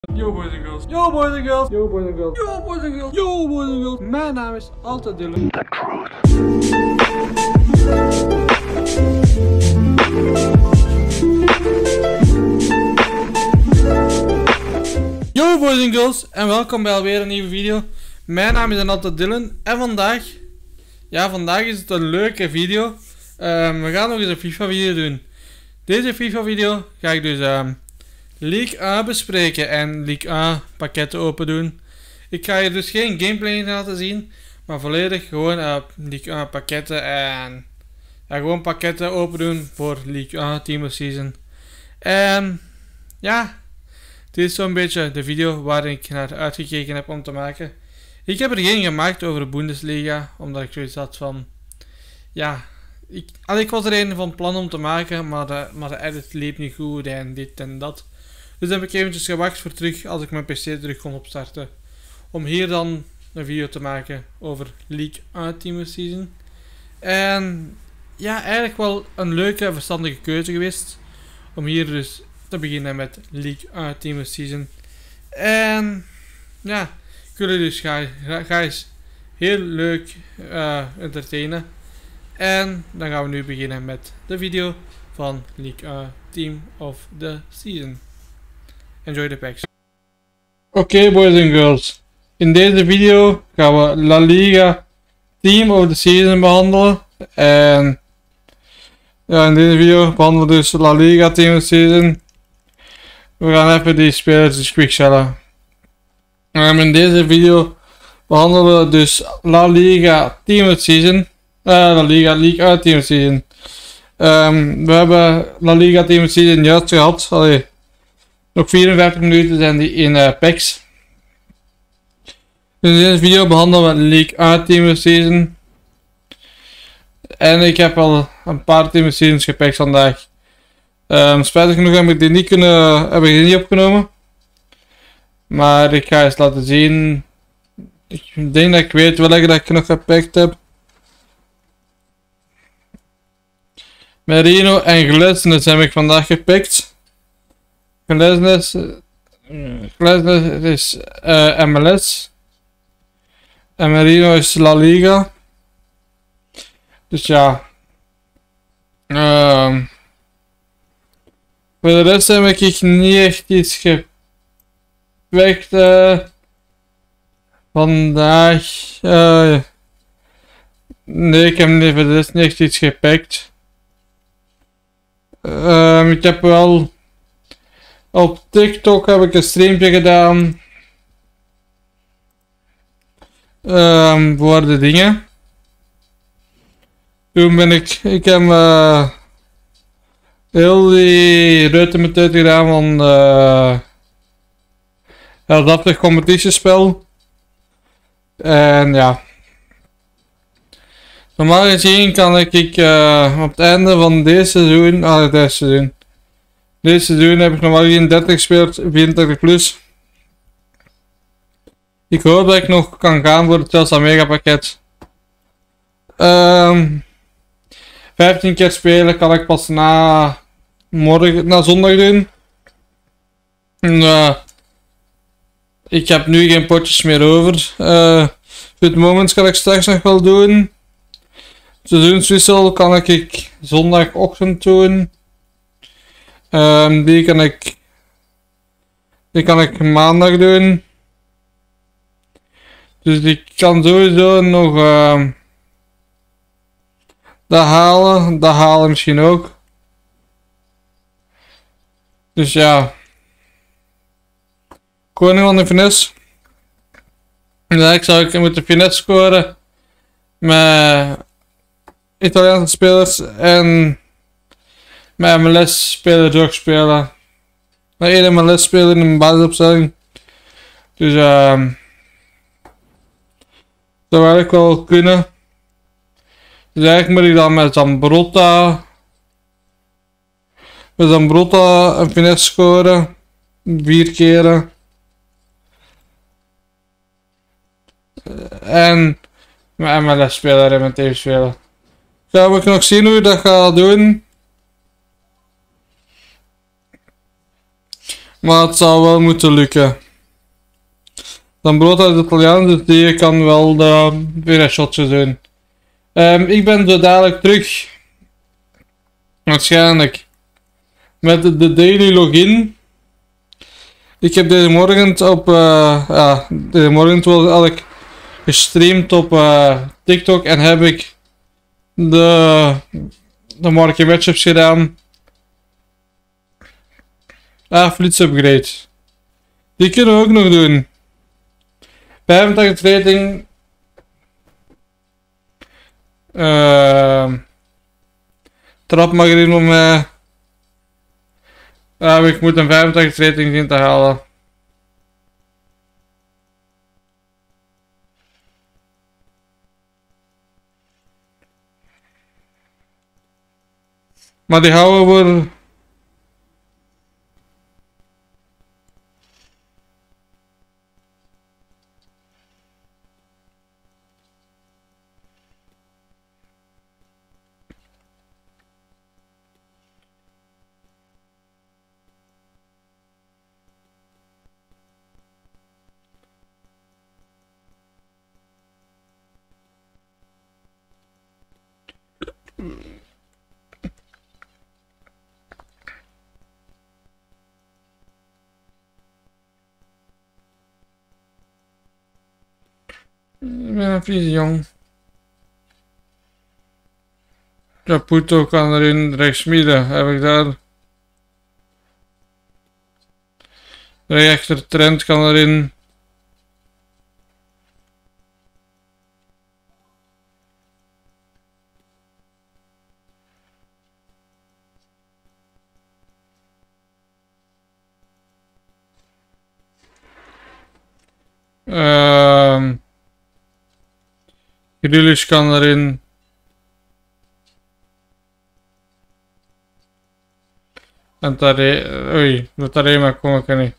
Yo boys and girls. Yo boys and girls. Yo boys and girls. Yo boys and girls. Yo boys and girls. Mijn naam is altijd Dylan. The truth. Yo boys and girls en welkom bij alweer een nieuwe video. Mijn naam is altijd Dylan en vandaag is het een leuke video. We gaan nog eens een FIFA video doen. Deze FIFA video ga ik dus League A bespreken en League A pakketten open doen. Ik ga je dus geen gameplay in laten zien, maar volledig gewoon League A pakketten en gewoon pakketten open doen voor League A Team of Season. En ja, dit is zo'n beetje de video waar ik naar uitgekeken heb om te maken. Ik heb er geen gemaakt over de Bundesliga, omdat ik zoiets had van, ja, ik was er een van plan om te maken, maar de edit liep niet goed en dit en dat. Dus heb ik eventjes gewacht voor terug, als ik mijn PC terug kon opstarten, om hier dan een video te maken over League A Team of Season. En ja, eigenlijk wel een leuke en verstandige keuze geweest, om hier dus te beginnen met League A Team of Season. En ja, ik wil jullie dus ga eens heel leuk entertainen. En dan gaan we nu beginnen met de video van League A Team of the Season. Enjoy the packs. Oké boys and girls, in deze video gaan we La Liga Team of the Season behandelen. En ja, in deze video behandelen we dus La Liga Team of the Season. We gaan even die spelers dus quickshellen. In deze video behandelen we dus La Liga Team of the Season. League A Team of the Season. We hebben La Liga Team of the Season juist gehad. Allee, nog 54 minuten zijn die in packs. Dus in deze video behandelen we League A Team of the Season. En ik heb al een paar Team of the Seasons gepakt vandaag. Spijtig genoeg heb ik die niet opgenomen. Maar ik ga eens laten zien. Ik denk dat ik weet welke dat ik nog gepakt heb. Merino en Glesnes heb ik vandaag gepakt. Glesnes is MLS. En Merino is La Liga. Dus ja. Voor de rest heb ik niet echt iets gepakt vandaag. Nee, ik heb voor de rest niet echt iets gepakt. Ik heb wel op TikTok heb ik een streampje gedaan voor de dingen. Toen ben ik heb heel die ruimte gedaan van dat competitiespel. En ja, normaal gezien kan ik op het einde van deze seizoen, deze seizoen heb ik normaal gezien 30 gespeeld, 34 plus. Ik hoop dat ik nog kan gaan voor het Chelsea Mega pakket. 15 keer spelen kan ik pas na zondag doen. Ik heb nu geen potjes meer over. Dit moment kan ik straks nog wel doen. Seizoenswissel kan ik zondagochtend doen. Die kan ik maandag doen. Dus ik kan sowieso nog dat halen misschien ook. Dus ja. Koning van de finesse. Ja, ik zou moeten finesse scoren met Italiaanse spelers en met MLS spelers ook spelen. Maar één MLS speler in een basisopstelling. Dus dat wil ik wel kunnen. Dus eigenlijk moet ik dan met Zambrotta een finesse scoren. 4 keren. En met MLS speler en met TV speler. Gaan we nog zien hoe je dat gaat doen. Maar het zou wel moeten lukken. Dan brood uit het Italiaans, dus die kan wel weer een shotje doen. Ik ben zo dadelijk terug. Waarschijnlijk. Met de daily login. Ik heb deze morgen op, deze morgen had ik gestreamd op TikTok en heb ik de market matchups gedaan. Flits upgrade. Die kunnen we ook nog doen. 85 rating. Trap mag erin om mij. Ik moet een 85 rating zien te halen. Maar die houden we. Ik ben een vieze jong. Caputo kan erin, rechts midden heb ik daar. Rechter Trent kan erin. Grealish kan erin. En met Tarema kom ik er niet.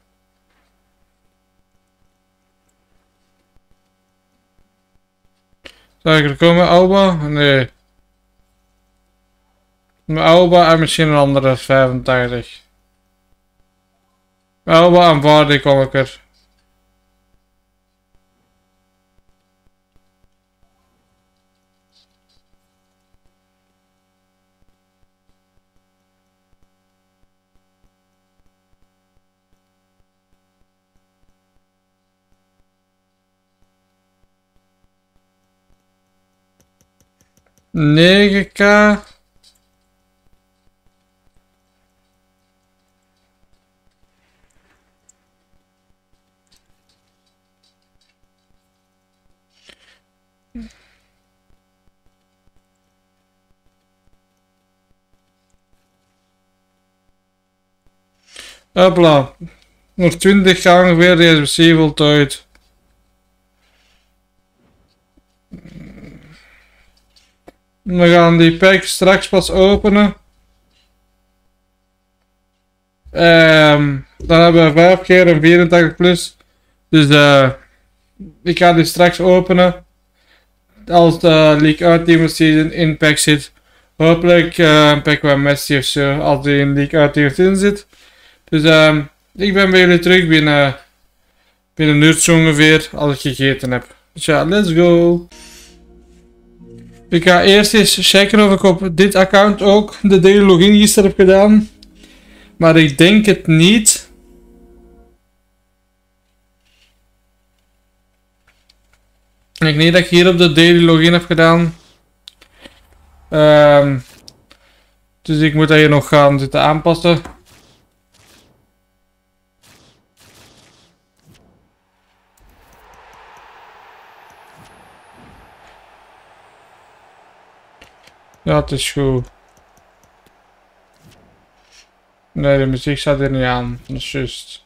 Zou ik er komen, Alba? Nee. Met Alba en misschien een andere 85. Met Alba en Vardy kom ik er. $9K. Hopla. Nog 20 gaan ongeveer deze PC voltooid. We gaan die pack straks pas openen. Dan hebben we 5 keer een 84 plus. Dus ik ga die straks openen. Als de League Ultimate Season in pack zit. Hopelijk een pack waar Messi of zo. Als die in League Ultimate in zit. Dus ik ben bij jullie terug binnen een uurtje ongeveer. Als ik gegeten heb. Dus ja, let's go. Ik ga eerst eens checken of ik op dit account ook de daily login gisteren heb gedaan. Maar ik denk het niet. Ik denk niet dat ik hier op de daily login heb gedaan. Dus ik moet dat hier nog gaan zitten aanpassen. Ja, het is goed. Nee, de muziek staat er niet aan. Dat is juist.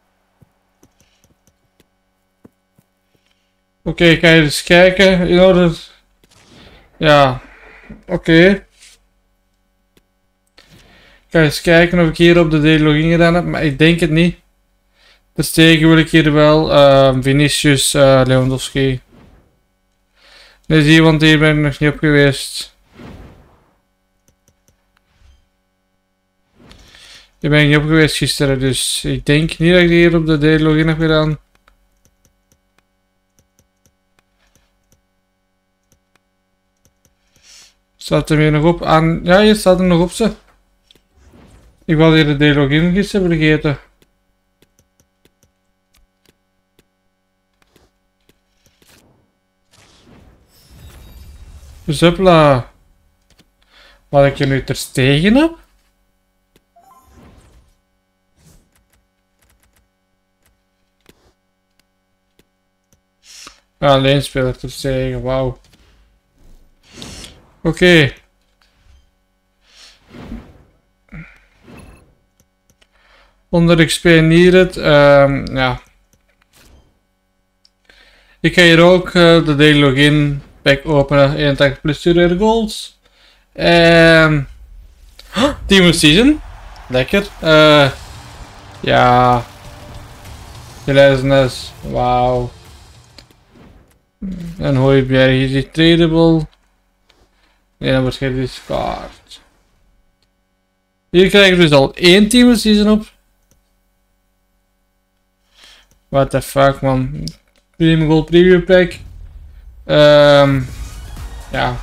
Oké, ik ga eens kijken. In orde. Ja. Oké. Ik ga eens kijken of ik hier op de daily login gedaan heb. Maar ik denk het niet. Dus tegen wil ik hier wel Vinicius Lewandowski. Nee, zie je, want hier ben ik nog niet op geweest. Ik ben niet op geweest gisteren, dus ik denk niet dat ik hier op de D-login heb gedaan. Staat er weer nog op aan? Ja, hier staat er nog op ze. Ik was hier de D-login gisteren vergeten. Dus hopla. Wat ik je nu terstegen heb? Ja, alleen speler terstegen, wauw. Oké. 100 XP needed. Ja. Ik ga hier ook de daily login pack openen. 81 plus 2 goals. Team of Season. Lekker. Ja. Gelezenes. Wauw. En Hooiberg is niet tradable. Nee, dan wordt hij discard. Hier krijgen we dus al 1 Team of Season op. What the fuck, man. Premium Gold Preview Pack. Ja.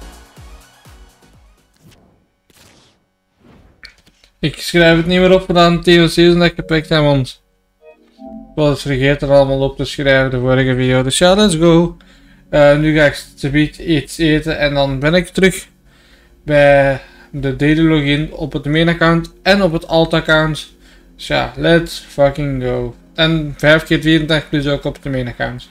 Ik schrijf het niet meer op gedaan Team of Season dat ik gepakt heb, want ik was vergeten er allemaal op te schrijven de vorige video. Dus ja, let's go. Nu ga ik subiet iets eten en dan ben ik terug bij de daily login op het main account en op het alt account. Dus ja, let's fucking go. En 5 keer 84 plus ook op de main account.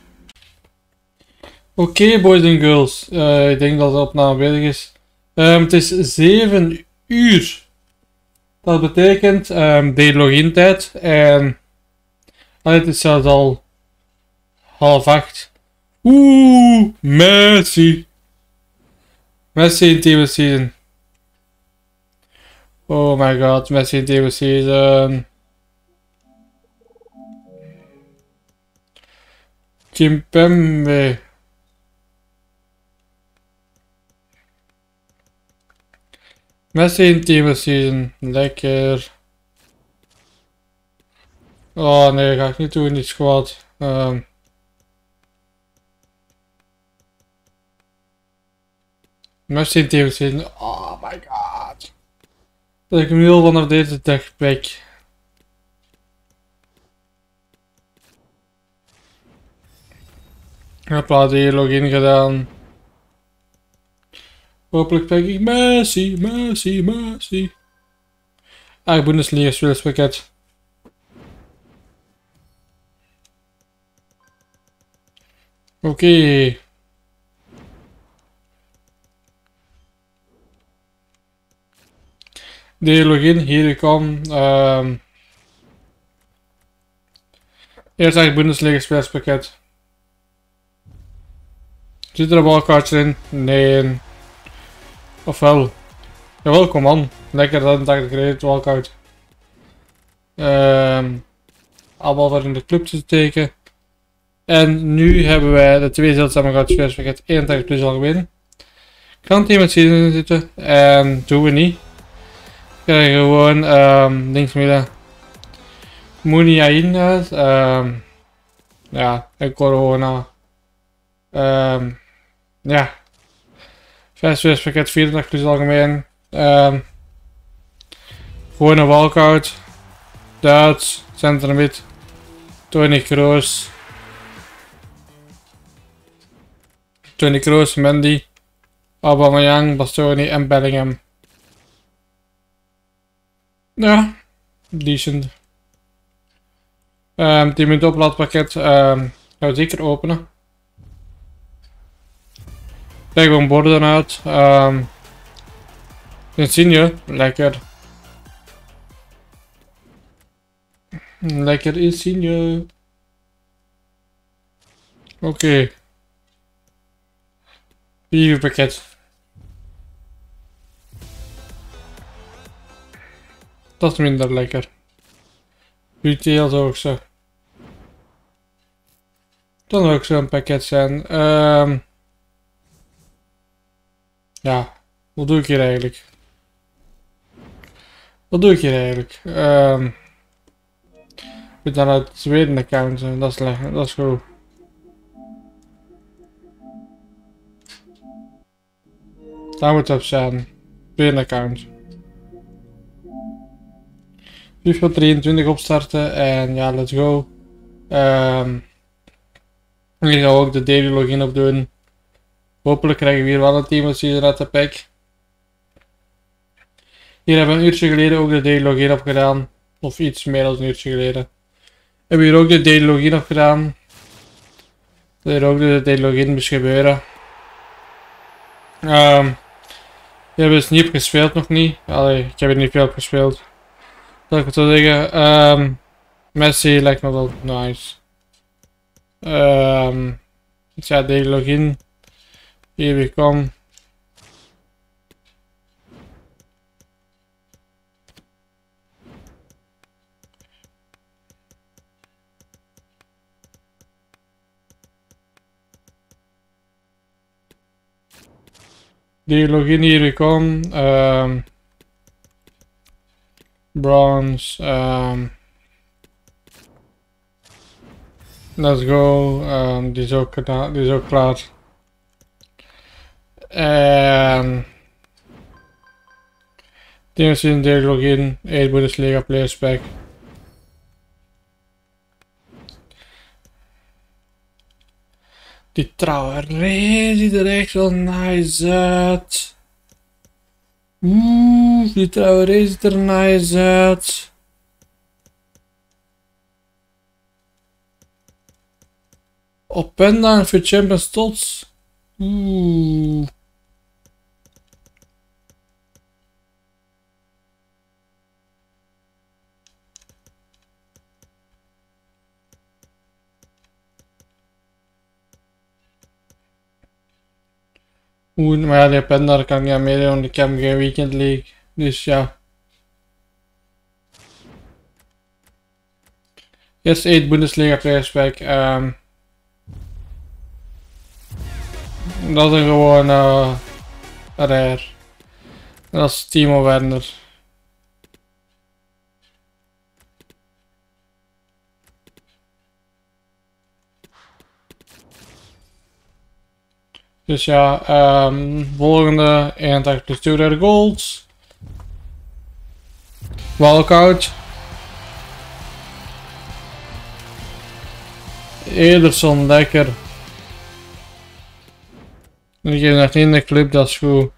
Oké, boys en girls. Ik denk dat de opname bezig is. Het is 7 uur. Dat betekent daily login tijd. En het is zelfs al 7:30. Oeh, Messi. Messi in Team of Season. Oh my god, Messi in Team of Season. Kimpembe. Messi in Team of Season. Lekker. Oh nee, ga ik niet doen in die squad. Messi in Team of Season. Oh my god. Dat ik hem nu al vanaf deze dag pak. Ik heb al die login gedaan. Hopelijk pak ik Messi, Messi, Messi. Bundesliga spelerspakket. Oké. De login, hier ik kom. Eerst eigenlijk Bundesliga spelerspakket. Zit er een wildcardje in? Nee. Ofwel. Jawel, kom aan. Lekker, dan dacht ik reed het wildcard. Allemaal voor in de club te steken. En nu hebben wij de twee zeldzame goud spelerspakket 81 plus algemeen. Kan team met season zitten. En doen we niet. Ik ga gewoon linksmidden Muniain uit. Ja, en Corona. Ja. 5 spelerspakket 84 plus algemeen. Gewoon een walkout. Duits, centrum mid. Toni Kroos. Toni Kroos, Mendy. Aubameyang, Bastoni en Bellingham. Ja, decent. 10 minuten oplaadpakket gaan we zeker openen. Kijk gewoon borden uit. Insigne, lekker. Lekker Insigne. Oké. Preview-pakket. Dat is minder lekker. Retail zou ik zo. Dan zou ook zo'n pakket zijn. Ja, wat doe ik hier eigenlijk? Wat doe ik hier eigenlijk? Ik moet dan uit het tweede account, dat is lekker, dat is goed. Daar moet het op zijn. Tweede account. FIFA 23 opstarten en ja, let's go. Hier gaan we ook de daily login op doen. Hopelijk krijgen we hier wel een team season uit de pack. Hier hebben we een uurtje geleden ook de daily login op gedaan. Of iets meer dan een uurtje geleden. Hebben we hier ook de daily login op gedaan. Hier ook de daily login moest gebeuren. Die hebben we dus niet op gespeeld, nog niet. Allee, ik heb er niet veel op gespeeld. Dat ik het zo zeggen. Messi lijkt me wel nice. Dus ja, daily login. Hier we kom. Daily login, hier we kom. Bronze. Let's go. Die is ook klaar. En Team season daily login. 8 Bundesliga players pack. Die Traoré ziet er echt wel nice uit. Die Traoré ziet er nice uit. Openda voor Champions Tots. Maar ja, die Openda kan ik niet aan meedoen, want ik heb geen weekend league. Dus ja. Eerst 8 Bundesliga players pack. Dat is gewoon rare. En dat is Timo Werner. Dus ja, volgende 81 plus 2 goals. Walkout. Ederson, lekker. Ik geef nog in de club, dat is goed.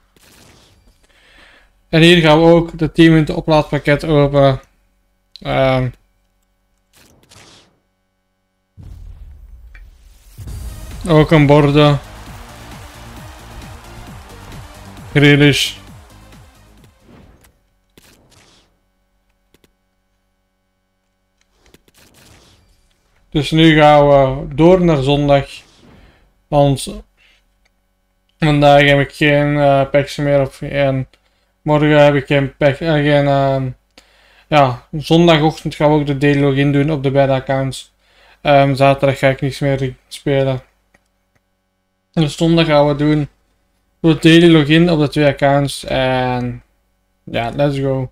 En hier gaan we ook de team in het oplaadpakket openen. Ook een borden. Grealish. Dus nu gaan we door naar zondag. Want vandaag heb ik geen packs meer op en morgen heb ik geen pack. Ja, zondagochtend gaan we ook de daily login doen op de beide accounts. Zaterdag ga ik niets meer spelen. Dus zondag gaan we doen de daily login op de twee accounts en ja, let's go.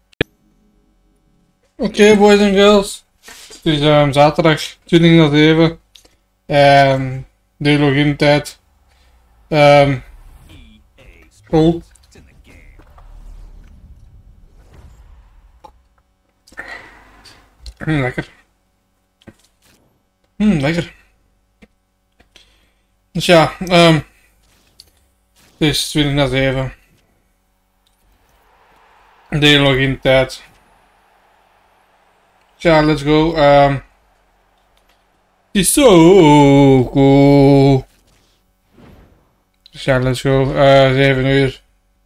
Oké, boys en girls. Het is zaterdag 20:07. Daily login tijd. Cool. Lekker. Lekker. Dus ja, het is 20:07. Daily login tijd. Ja, let's go. Het is zo cool. Dus ja, let's go. 7 uur.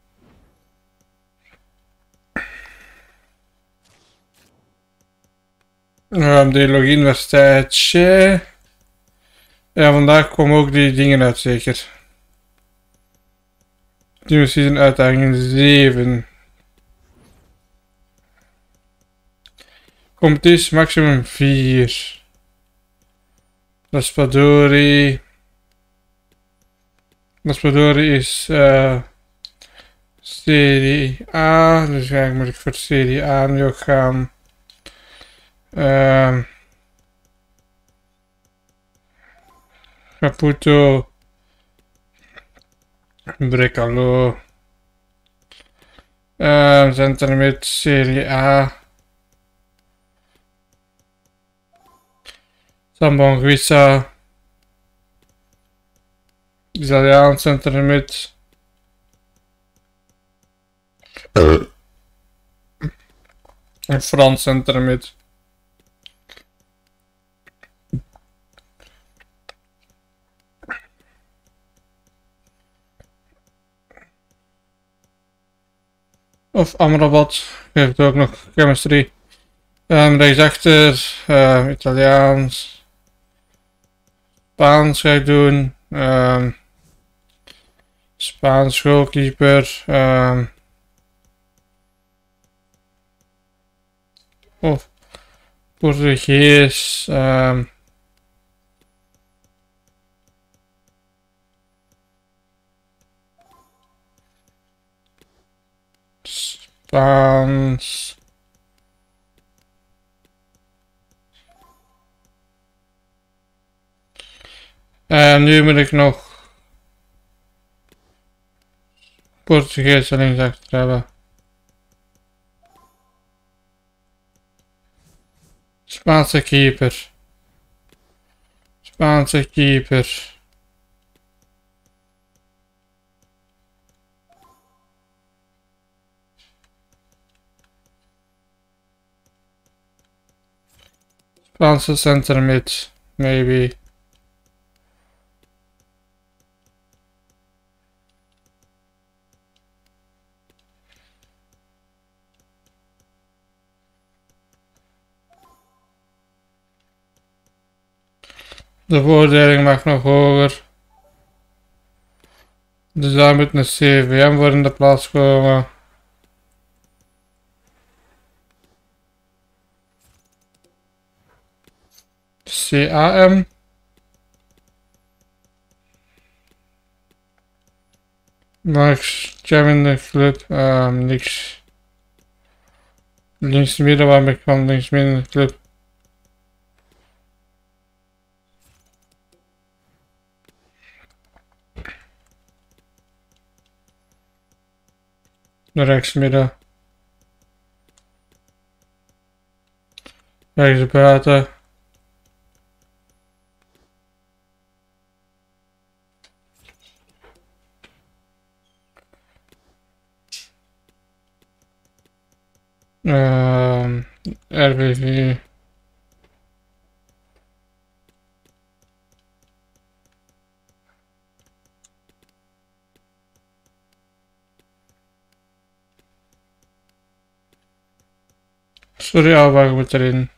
De login was tijdje. Ja, vandaag komen ook die dingen uit, zeker. Team season uitdaging 7. Competitie maximum 4. Raspadori is Serie A, dus eigenlijk moet ik voor Serie A nu ook gaan. Caputo, Brecalo, center mid Serie A, Sambanguissa, Italiaan center mid. En Frans center mid. Of Amrabat geeft ook nog chemistry. Rechtsachter, Italiaans. Spaans ga ik doen. Spaans goalkeeper. Of Portugees. Spaans. En nu moet ik nog Portugees linksachter hebben. Spaanse keeper. Spaanse keeper. Spaanse center mid, maybe. De beoordeling mag nog hoger. Dus daar moet een CVM voor in de plaats komen. CAM. Max Jam in de club. Niks. Linksmidden, waar ben ik van linksmidden in de club? De rechtsmidden. Rechts buiten. RBV. Sorry, Alba moet erin.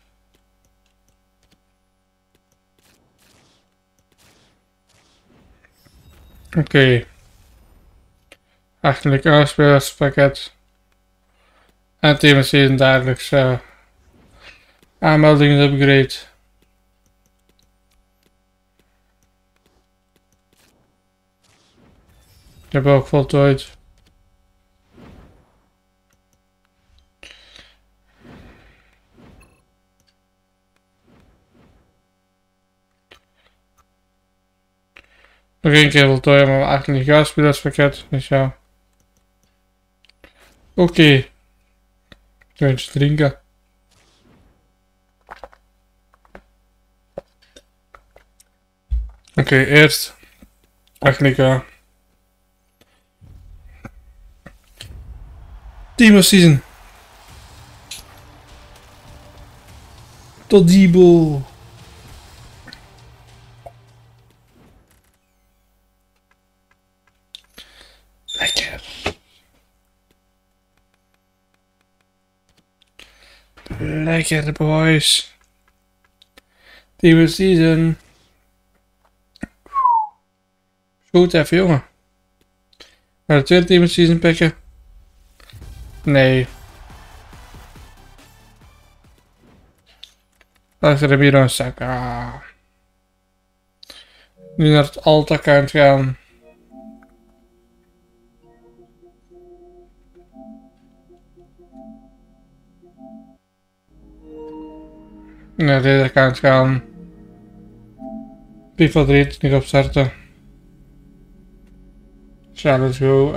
Oké. Eigenlijk afspelerspakket. En TMC een dagelijks aanmeldingen upgrade. Ik heb ook voltooid. Nog één keer voltooien, maar eigenlijk een gaaspelerspakket. Dus ja. Oké. Eens drinken. Oké, eerst eigenlijk Team of Season. Todibo. Lekker. Lekker boys. Team of Season. Goed even jongen. Gaan we tweede Team of Season pakken? Nee. Achter de bureau Saka. Nu naar het alt account gaan. naar deze kant gaan. FIFA 23 opstarten. Ja, let's go.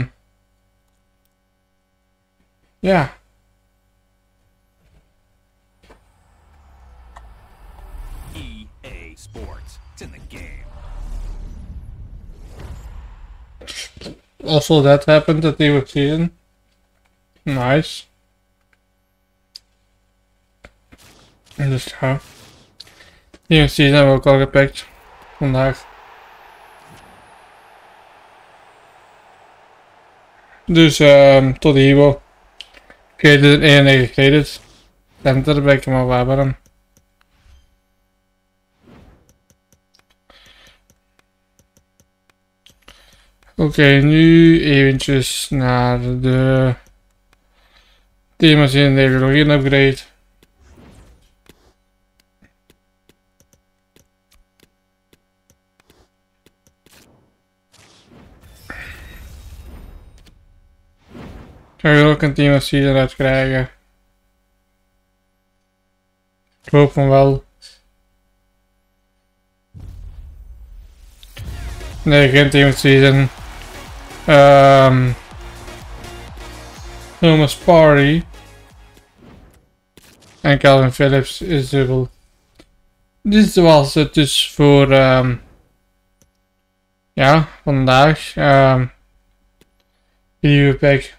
Ja. EA Sports. It's in the game. Also that happened at the new season. Nice. Dus ja. Nieuwe season hebben we ook al gepikt. Vandaag. Dus tot Evo. Created 91 credits. Center ben ik maar waar hem. Oké, nu eventjes naar de thema's in de login upgrade. Ga je ook een thema season uit krijgen? Ik hoop van wel. Nee, geen thema season. Thomas Party en Calvin Phillips is dubbel. Dit was het dus voor ja, vandaag. Video pack.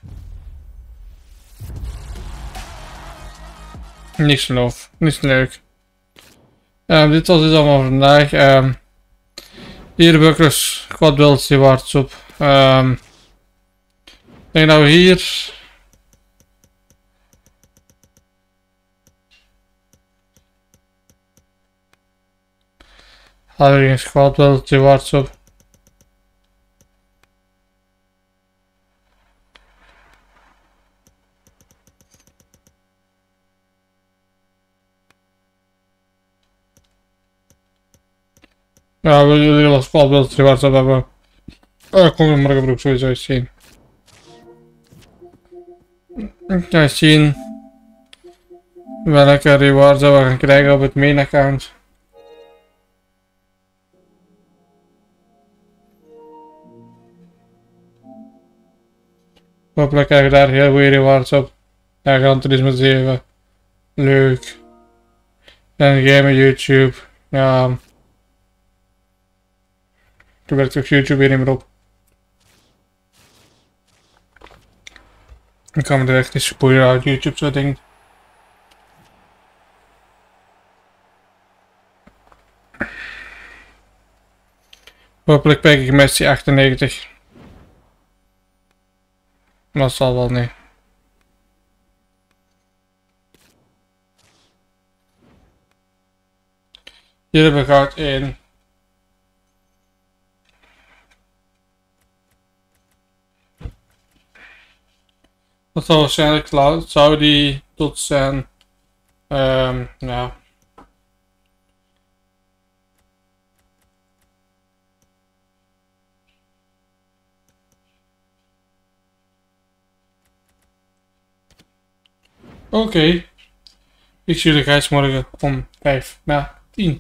Niks geloof, niks leuk. Dit was dus allemaal vandaag. Hier de bukkers, quad builds die waard op. Ik denk dat we hier hadden we geen squad build die waard op. Ja, we jullie wel squad build die waard op hebben. Kom je morgenbroek sowieso eens zien. Ik ga eens zien welke rewards we gaan krijgen op het main account. Hopelijk krijg je daar heel goede rewards op. Ja, Gran Turismo 7. Leuk. En game YouTube. Ja. Toen werkt ook YouTube weer niet meer op. Ik kan me er echt niet spoelen uit YouTube, zo ding. Hopelijk pak ik Messi 98. Maar dat zal wel niet. Hier hebben we goud 1. Dat zal waarschijnlijk zou die tot zijn. Ja. Oké. Ik zie jullie guys morgen om 5 na 10.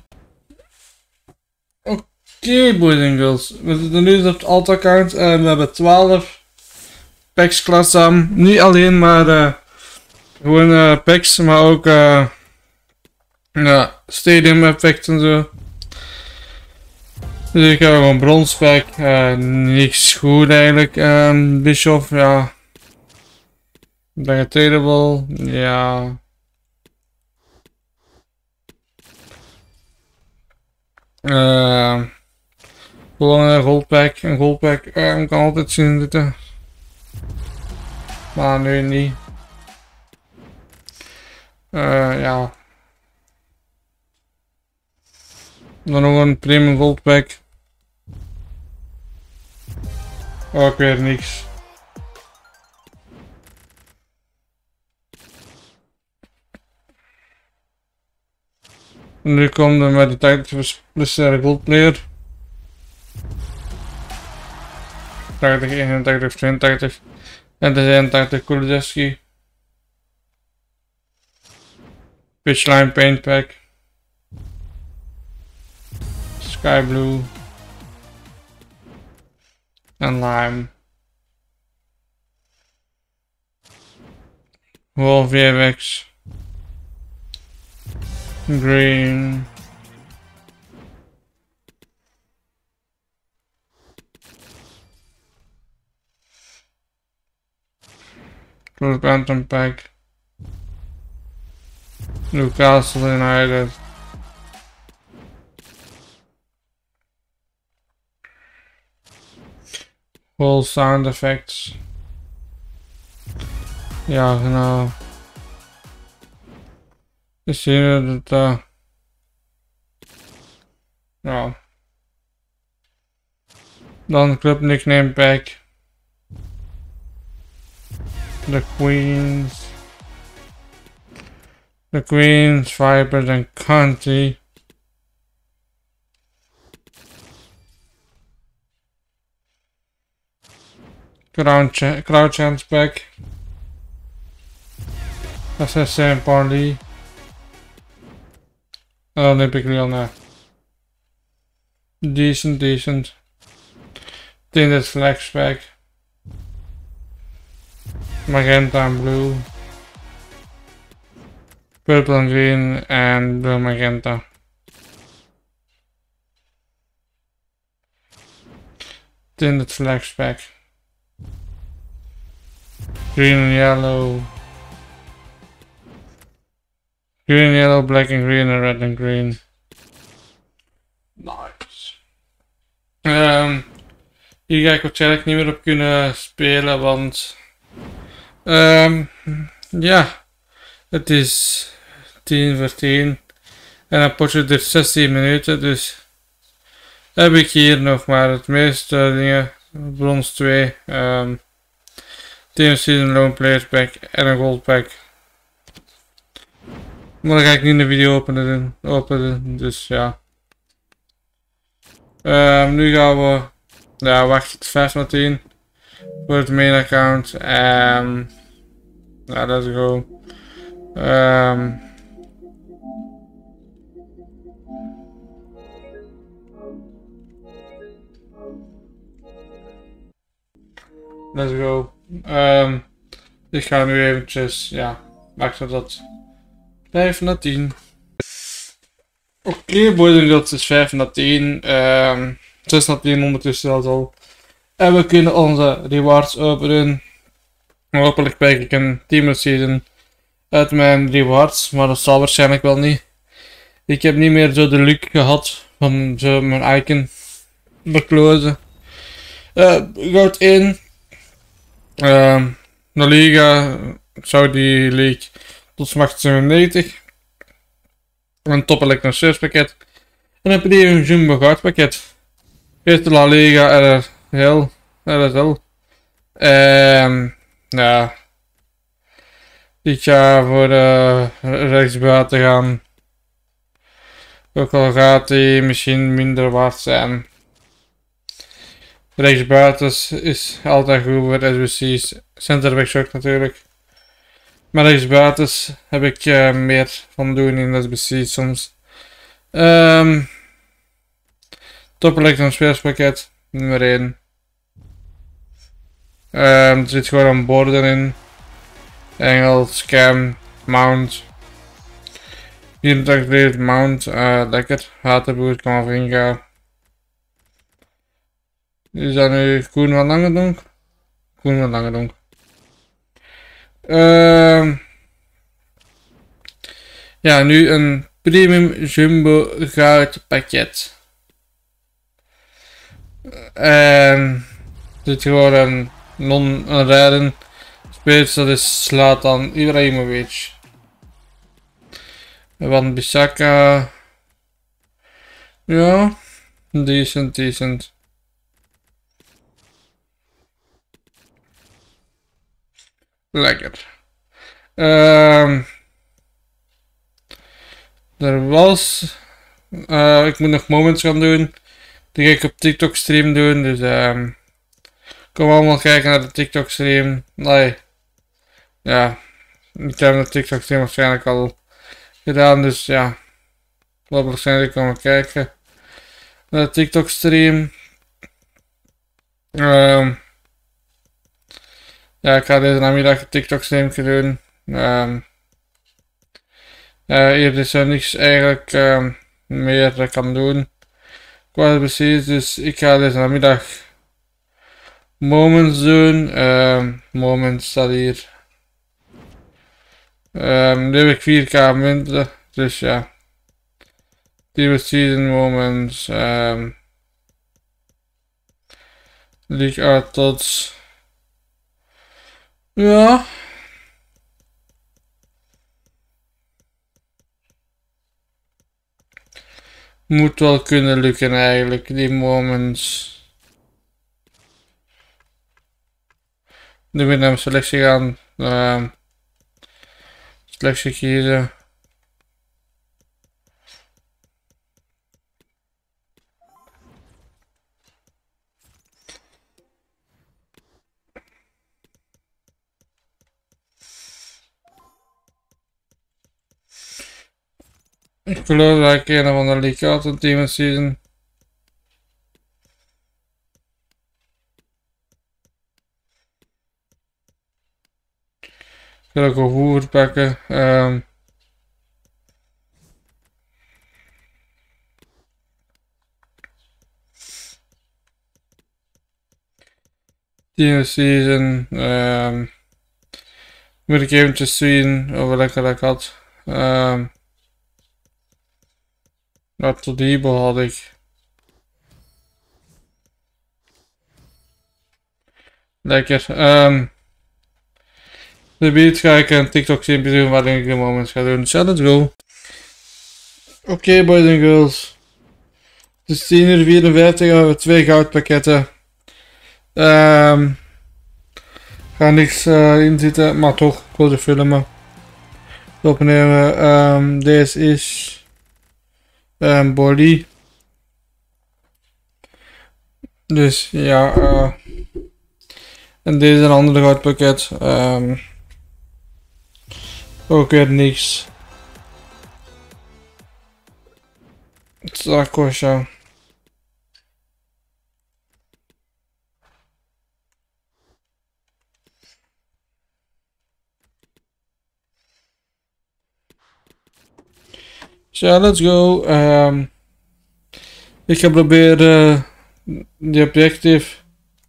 Oké, boys en girls. We zitten nu op het alt-account en we hebben 12 packs klaar. Niet alleen maar gewoon packs, maar ook ja, stadium effects en zo. Dus ik heb gewoon brons pack. Niks goed eigenlijk. Bischoff, ja. Ben je tradable? Ja. Gewoon een goldpack. Een goldpack kan altijd zien zitten. Maar nu niet. Ja. Dan nog een premium goldpack. Ook weer niks. Nu komt er met de tijd plus gold player. 80, 81, 82 en de 81 Kulusevski. Pitchline paint pack. Sky blue. En lime. Wall VFX. Green. Blue Phantom pack. Newcastle United. Whole sound effects. Ja, genau. We zien dat ja. Dan club nickname pack. The Queens, Vipers en County. Crowd Chance pack. Assassin Parley. Olympic Leona. Decent. Tinted Flex pack. Magenta and blue. Purple and green and blue magenta. Tinted Flex pack. Green and yellow. Green and yellow, black and green and red and green. Nice. Hier ga ik waarschijnlijk niet meer op kunnen spelen, want ja, het is 10:10 en een potje duurt 16 minuten, dus heb ik hier nog maar het meeste dingen. Brons 2, Team Season Lone Players pack en een gold pack. Maar dan ga ik niet de video openen, dus ja. Nu gaan we, ja, wacht tot 5:10 voor het main account. Ja, let's go. Let's go. Ik ga nu eventjes, ja, wachten tot 5:10. Oké, boys en girls, het is 5:10. 6:10 ondertussen al. En we kunnen onze rewards openen. Hopelijk krijg ik een team season uit mijn rewards, maar dat zal waarschijnlijk wel niet. Ik heb niet meer zo de luck gehad van zo mijn icon beklozen. Goud 1. De Liga, Saudi League tot max 97. Een top Electron Search pakket. En een premium Jumbo Goud pakket. Eerste La Liga RSL. Ja. Ik ga voor rechtsbuiten gaan. Ook al gaat hij misschien minder waard zijn. Rechtsbuiten is altijd goed voor SBC's. Centerbacks ook natuurlijk. Maar rechtsbuiten heb ik meer van doen in SBC soms. Top Electron spelerspakket nummer 1. Er zit gewoon een borden in. Engel, Scam, Mount. 84 Mount, lekker. Hatenboer, Kamavinga. Is dat nu Koen van Langendonk? Koen van Langendonk. Ja, nu een premium Jumbo goud pakket. Dit gewoon een non-rijden speler, dat is Zlatan Ibrahimovic. Van Bissaka. Ja, decent. Lekker. Er was. Ik moet nog moments gaan doen. Die ga ik op TikTok stream doen. Dus kom allemaal kijken naar de TikTok stream. Nee. Ja. Ik heb de TikTok stream waarschijnlijk al gedaan. Dus ja, ik wil waarschijnlijk komen kijken naar de TikTok stream. Ja, ik ga deze namiddag een TikTok stream doen. Hier is er niks eigenlijk meer kan doen qua precies, dus ik ga deze namiddag moments doen. Moments staat hier. Nu heb ik 4k munten, dus ja. Nieuwe season moments. League art tots. Ja. Moet wel kunnen lukken eigenlijk, die moments. Nu moet ik naar selectie gaan. Selectie kiezen. Ik geloof dat ik een van de League Out een team season. Ik ga ook een hoer pakken. Team season. Moet ik eventjes zien of welke dat ik had. Wat tot die had ik. Lekker. De beat ga ik een TikTok filmpje doen waarin ik de moments ga doen. So let's go. Oké, boys en girls. Het is 10:54, we hebben 2 goudpakketten. Ga niks in zitten, maar toch, ik wil ze filmen. Opnemen. Deze is body. Dus ja, en deze is een andere goudpakket. Ook weer niks. Zakosja. So let's go. Ik ga proberen die objectief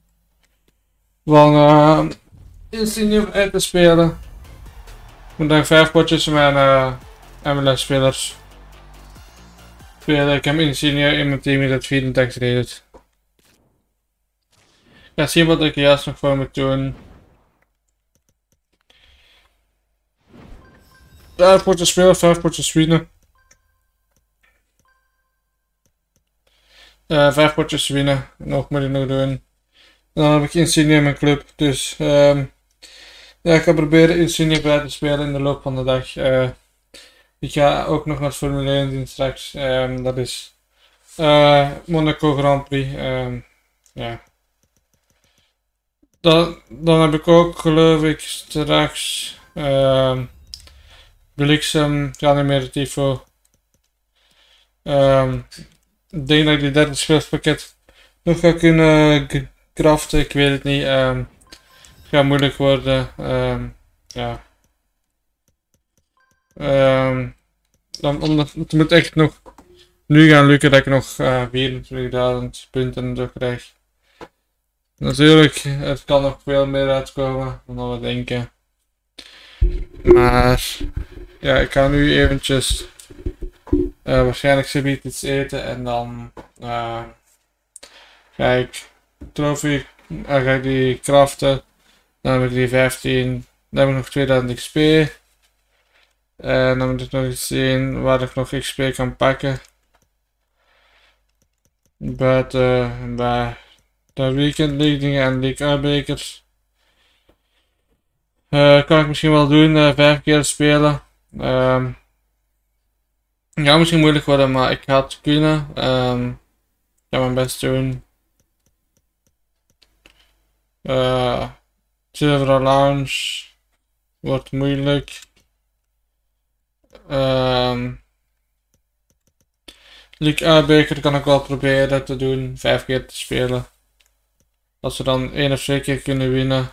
van Insignium uit te spelen. Ik moet dan 5 potjes met mijn MLS-spelers spelen. Ik heb Insignia in mijn team dat 34 reed. Ik ga zien wat ik juist nog voor moet doen. 5 potjes spelen, 5 potjes winnen. 5 potjes winnen. Nog moet ik nog doen. En dan heb ik Insignia in mijn club. Dus ja, ik ga proberen Insignia bij te spelen in de loop van de dag. Ik ga ook nog naar Formule 1 zien straks. Dat is Monaco Grand Prix. Ja. Dan heb ik ook, geloof ik, straks Bliksem, Ganymede Tifo. Ik denk dat ik die derde speelpakket nog ga kunnen craften. Ik weet het niet. Het gaat moeilijk worden. Ja. Het moet echt nog nu gaan lukken dat ik nog 24.000 punten zo krijg. Natuurlijk, het kan nog veel meer uitkomen dan we denken. Maar ja, ik ga nu eventjes waarschijnlijk zoiets iets eten en dan ga ik trofee, ga ik die craften. Dan heb ik die 15, dan heb ik nog 2000 XP. En dan moet ik nog eens zien waar ik nog XP kan pakken. Buiten bij de Weekend League dingen en League uitbrekers. Kan ik misschien wel doen, 5 keer spelen. Ja, misschien moeilijk worden, maar ik ga het kunnen. Ik ga mijn best doen. Silver Lounge wordt moeilijk. League uitbeker kan ik wel proberen te doen, 5 keer te spelen. Als we dan 1 of 2 keer kunnen winnen.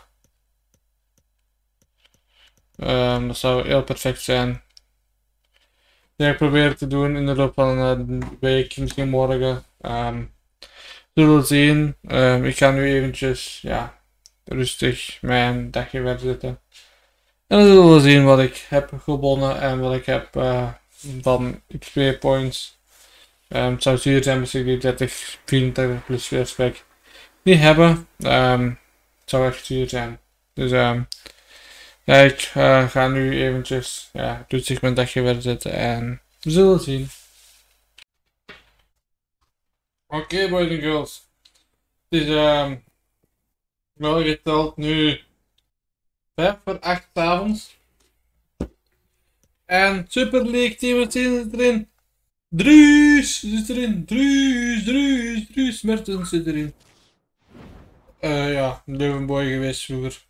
Dat zou heel perfect zijn. Ja, ik probeer het te doen in de loop van een week, misschien morgen. Zullen we zien. Ik ga nu eventjes rustig mijn dagje verzetten. En dan zullen we zien wat ik heb gewonnen en wat ik heb van XP points. Het zou zuur zijn als ik die 30, 34 plus flashback niet hebben. Het zou echt zuur zijn. Dus ja, ik ga nu eventjes rustig mijn dagje verzetten en we zullen zien. Oké, boys en girls. Het is wel geteld nu 5 voor 8 avonds. En Super League Team zit erin. Druus zit erin. Druus Mertens zit erin. Ja, Leuvenboy geweest vroeger.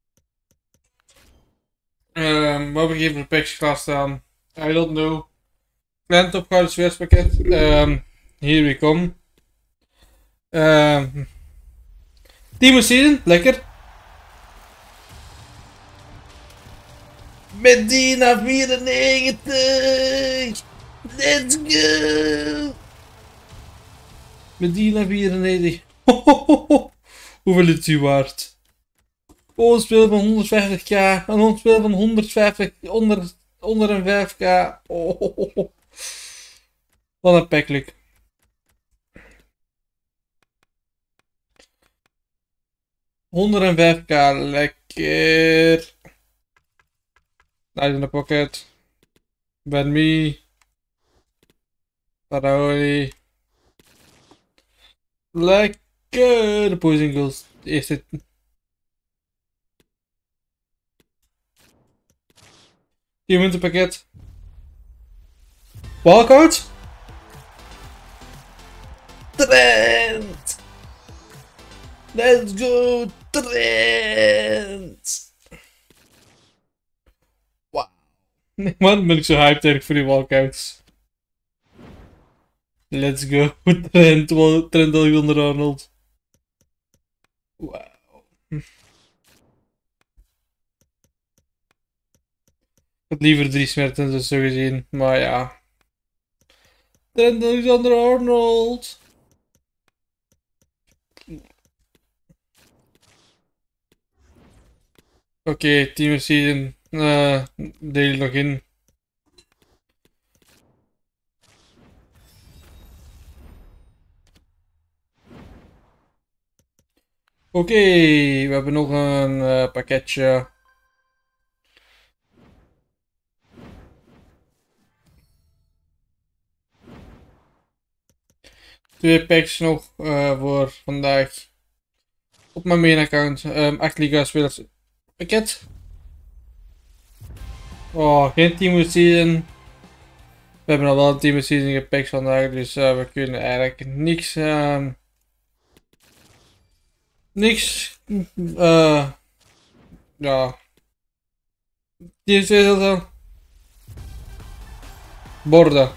Wat heb ik hier voor packs klaarstaan? I don't know. Klein topgouden sfeerspakket. Here we come. Timo Season, lekker. Medina 94. Let's go. Medina 94. Hoeveel is die waard? Oh, een speel van 150k. En een speel van 150 onder een 5k. Oh. Wat een packlik. $105k, lekker. Nice in de pocket. Ben me. Paraoli. Lekker. De Poison Girls. Eerste. $10 Walkout. Trent. Let's go, Trent! Wow. Waarom ben ik zo hyped eigenlijk voor die walkouts? Let's go, Trent Alexander-Arnold. Wow. Ik had liever 3 Mertens dus zo gezien, maar ja. Trent Alexander-Arnold. Oké, Team Season deel nog in. Oké, we hebben nog een pakketje. Twee packs nog voor vandaag. Op mijn main account. 8 Liga spelers pakket. Oh, geen Team Season. We hebben al wel een Team Season gepakt vandaag, dus we kunnen eigenlijk niks. Ja. Team Season. Borden.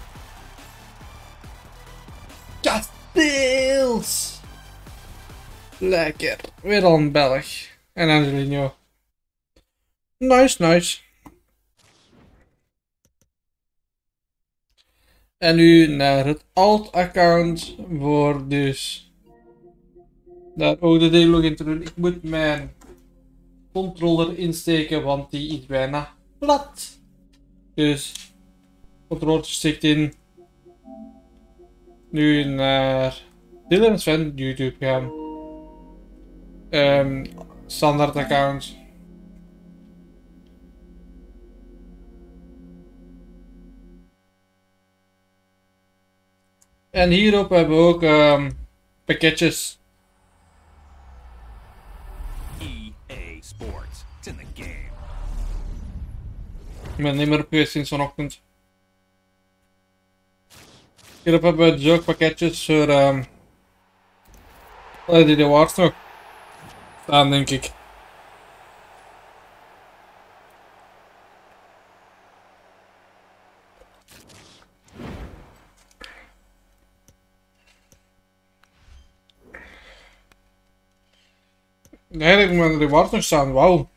Kasteels. Lekker. Weer al een Belg. En Angelino. Nice. En nu naar het alt-account voor dus daar ook de D-login te doen. Ik moet mijn controller insteken, want die is bijna plat. Dus controller stikt in. Nu naar Dylan Sven YouTube gaan. Standaard account. En hierop hebben we ook pakketjes. EA Sports. It's in the game. Ik ben niet meer op geweest sinds vanochtend. Hierop hebben we dus ook pakketjes voor die awards nog staan, denk ik. Eigenlijk moet mijn reward nog staan, wauw.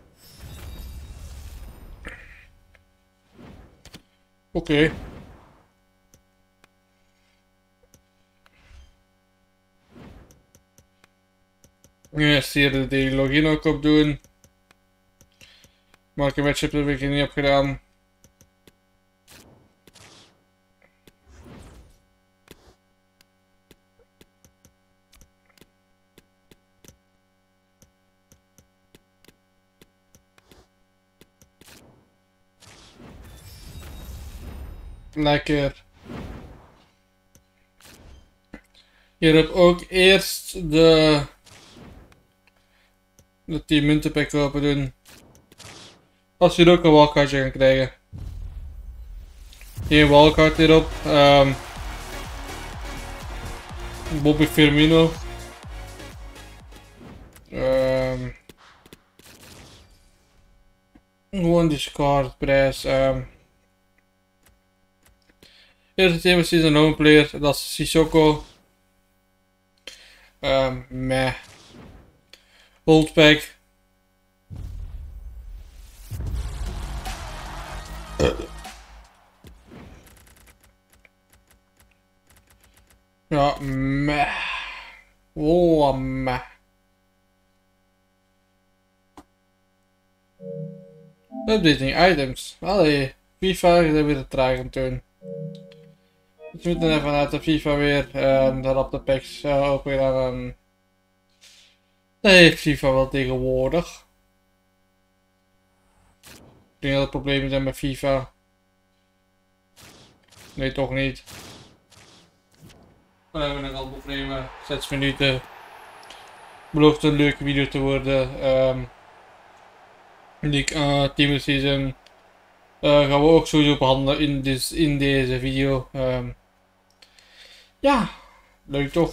Oké. Nu eerst hier de login ook op doen. Welke matchup heb ik niet heb gedaan. Lekker. Hier heb ook eerst de 10 muntenpack open doen. Als je ook een walkoutje gaan krijgen. Geen walkout hierop. Bobby Firmino. Gewoon Discord prijs. Eerste team is een home player, dat is Sissoko. Meh. Oldpack. Ja, meh. Oh, meh. Updating items. Allee, FIFA is weer te traag aan doen. Dus we moeten even uit de FIFA weer daar op de packs open gaan. Dat heeft FIFA wel tegenwoordig. Ik denk dat er problemen zijn met FIFA. Nee, toch niet. Dan hebben we nog al problemen. 6 minuten. Belooft een leuke video te worden. Die Team Season gaan we ook sowieso behandelen in deze video. Ja, leuk toch?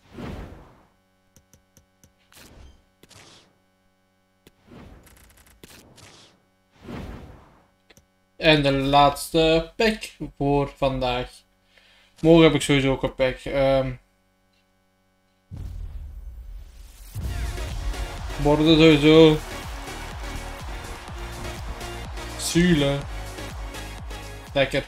En de laatste pack voor vandaag. Morgen heb ik sowieso ook een pack. Borden sowieso. Zule. Lekker.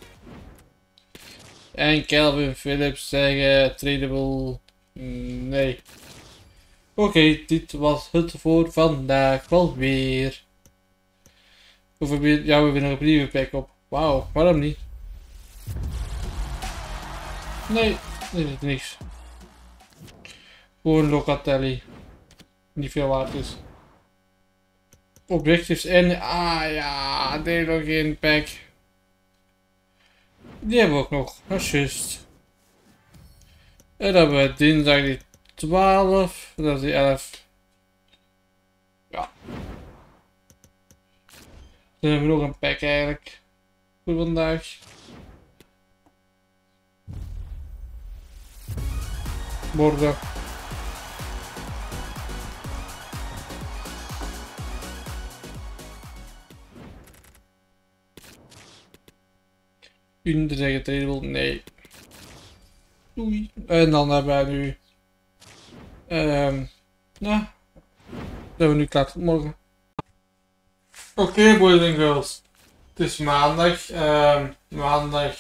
En Calvin Phillips zeggen tradable. Nee. Oké, dit was het voor vandaag wel weer. Hoeveel ja, we weer nog een nieuwe pack op. Wauw, waarom niet? Nee, dit is niks. Gewoon Locatelli. Niet veel waard is. Objectives en... Ah ja, die nog geen pack. Die hebben we ook nog. Dat is juist. En dan hebben we dinsdag die 12. Dat is die 11. Ja. Dan hebben we nog een pack eigenlijk. Voor vandaag. Borden. Une zeggen tradable, nee. Doei. En dan hebben we nu. Ja. Zijn we nu klaar voor morgen. Oké, boys en girls. Het is maandag. Maandag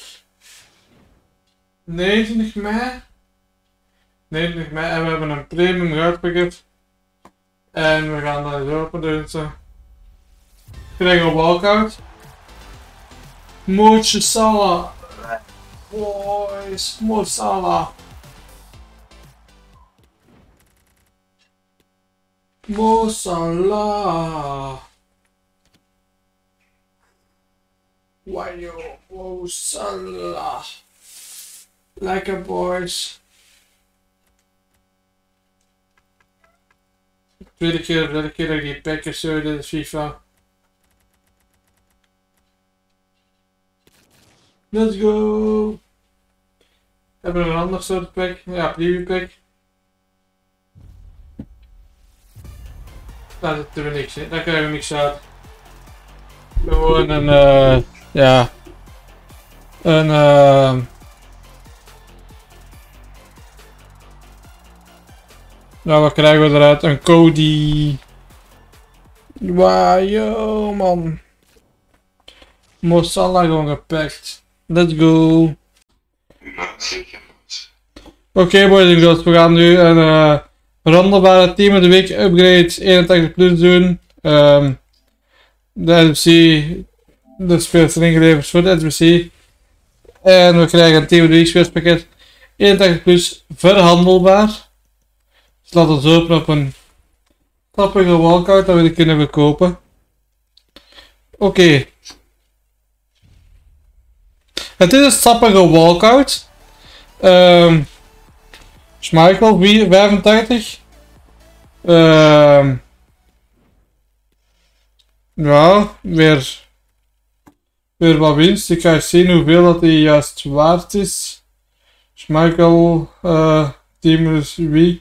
29 mei. 29 mei en we hebben een premium huidpakket. En we gaan daar zo op doen. We krijgen een walkout. Mootje Salah. Boys, Mo Salah. Mo Salah. Wajo, Mo Salah. Lekker boys. Tweede keer dat ik die packers zo in FIFA. Let's go! Hebben we een ander soort pack? Ja, preview pack. Daar zitten we niks in, daar krijgen we niks uit. Gewoon een, ja. Ja, wat krijgen we eruit? Een Cody. Wauw, yo man. Mo Salah gewoon gepakt. Let's go. Oké, boys en girls, we gaan nu een rondelbare Team of the Week upgrade 81 plus doen. De SBC, de spelers zijn ingeleverd voor de SBC. En we krijgen een Team of the Week spelerspakket 81 plus verhandelbaar. Dus laten we zo op een grappige walkout dat we die kunnen verkopen. Oké. Het is een sappige walkout. Schmeichel 85. Ja, weer wat winst. Ik ga zien hoeveel dat hij juist waard is. Schmeichel, Team is weak.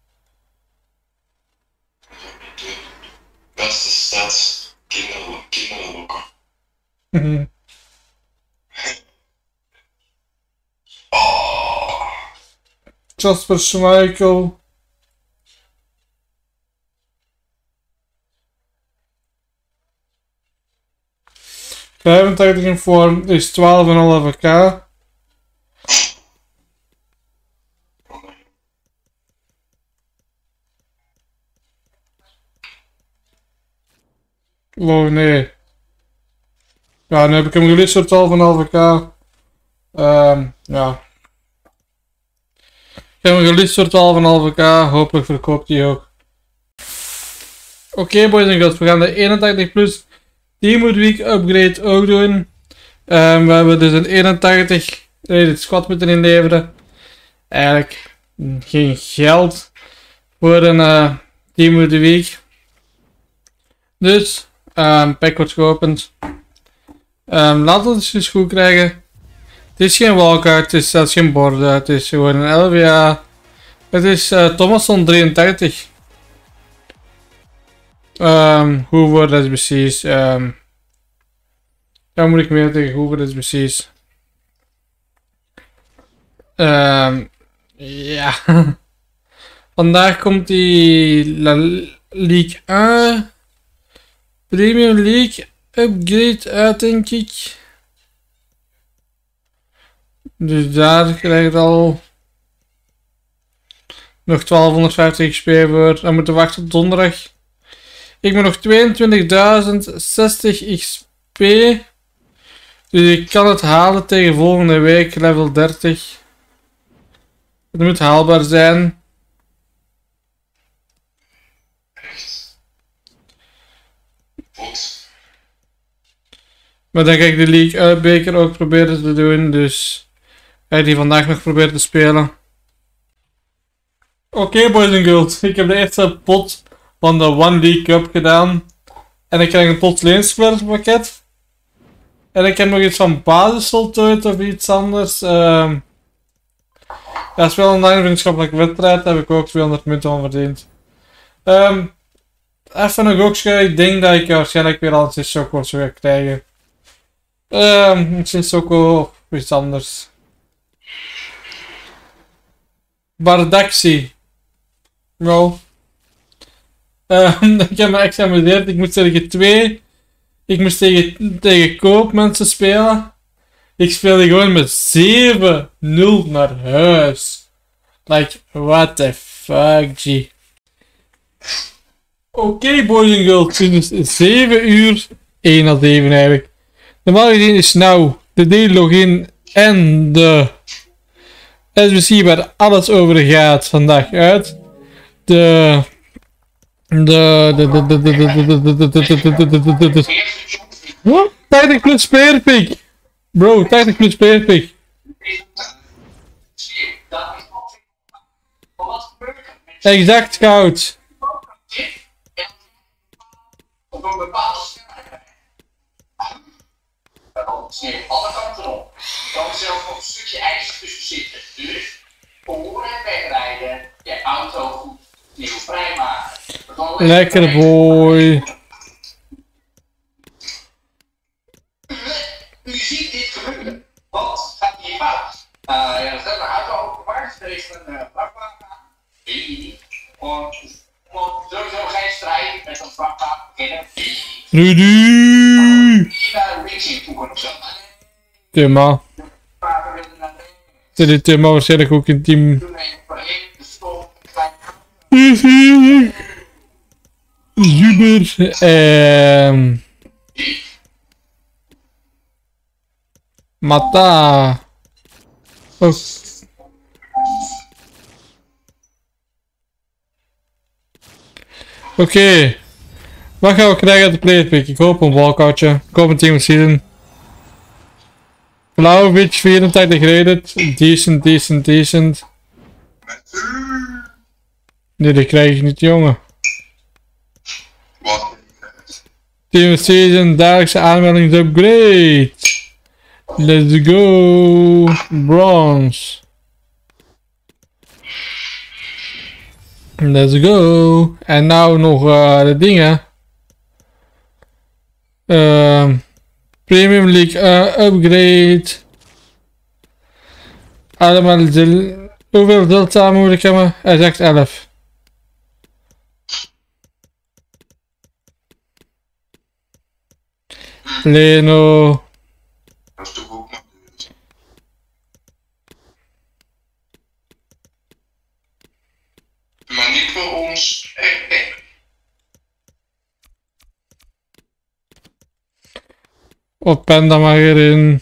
Beste stats, kinderlokken. Jasper Schmeichel. In vorm is 12,5k. Oh nee. Ja, nu heb ik hem gelist voor 12,5k. Ja. Ik heb hem gelist voor 12,5k. Hopelijk verkoopt hij ook. Oké, boys en girls, we gaan de 81 plus Team of the Week upgrade ook doen. We hebben dus een 81 rated squad moeten inleveren. Eigenlijk geen geld voor een Team of the Week. Dus, pack wordt geopend. Laten we het eens goed krijgen. Het is geen walkout, het is zelfs geen borden, het is gewoon een LVA. Het is Thomasson 83. Hoe worden het precies? Ja, moet ik meer tegen hoe wordt het precies? Ja. Vandaag komt die League A Premium League upgrade uit, denk ik. Dus daar krijg je al nog 1250 XP voor. Dan moeten we wachten tot donderdag. Ik moet nog 22.060 XP. Dus ik kan het halen tegen volgende week level 30. Het moet haalbaar zijn. Maar dan ga ik de League uitbeker ook proberen te doen. Dus ga ik die vandaag nog proberen te spelen. Oké, boys en girls. Ik heb de eerste pot van de One League Cup gedaan. En ik krijg een pot leenspelerspakket. En ik heb nog iets van basis voltooid of iets anders. Ja, speel online vriendschappelijke wedstrijd. Daar heb ik ook 200 munten van verdiend. Even een gokje. Ik denk dat ik waarschijnlijk weer al een Sissoko zou krijgen. Sissoko of iets anders. Bardaxi. No. Ik heb me echt geamuseerd. Ik moest tegen 2. Ik moest tegen koopmensen spelen. Ik speelde gewoon met 7-0 naar huis. Like, what the fuck, G. Oké, boys en girls. Het is 7 uur. 1 à 7 eigenlijk. Normaal gezien is nou de D-login en de SBC waar alles over gaat vandaag uit. Wat? 80 plus speerpick! Bro, 80 plus speerpick! Exact scout! Op een bepaalde snelheid. Dan sneeuw alle kanten op. Dan zelfs nog een stukje ijs tussen zitten. Dus voor en wegrijden, je auto goed nieuw vrijmaken. Lekker boy! U ziet dit gebeuren. Wat gaat hier fout? Ja, er staat een auto opgemaakt. Er is een vrachtwagen aan. Gewoon sowieso geen strijd met zo'n vlakpaard beginnen. Rudy! Niet naar de Racing toekomen of zo. Timma. Zit die Timma waarschijnlijk ook in team. Toen even voor één de stop. Super. Mata. Oh. Oké. Wat gaan we krijgen uit de playerpick? Ik hoop een walkoutje. Ik hoop een team season. Vlaovic 84 rated. Decent, decent, decent. Nee, die krijg ik niet, jongen. Wat? Team season, dagelijkse aanmelding upgrade. Let's go. Bronze. Let's go. En nou nog de dingen. Premium League upgrade. Allemaal hoeveel delta moet ik hebben? Hij zegt 11. Leno. Dat is toch ook maar duur. Maar niet voor ons. Op Panda maar erin.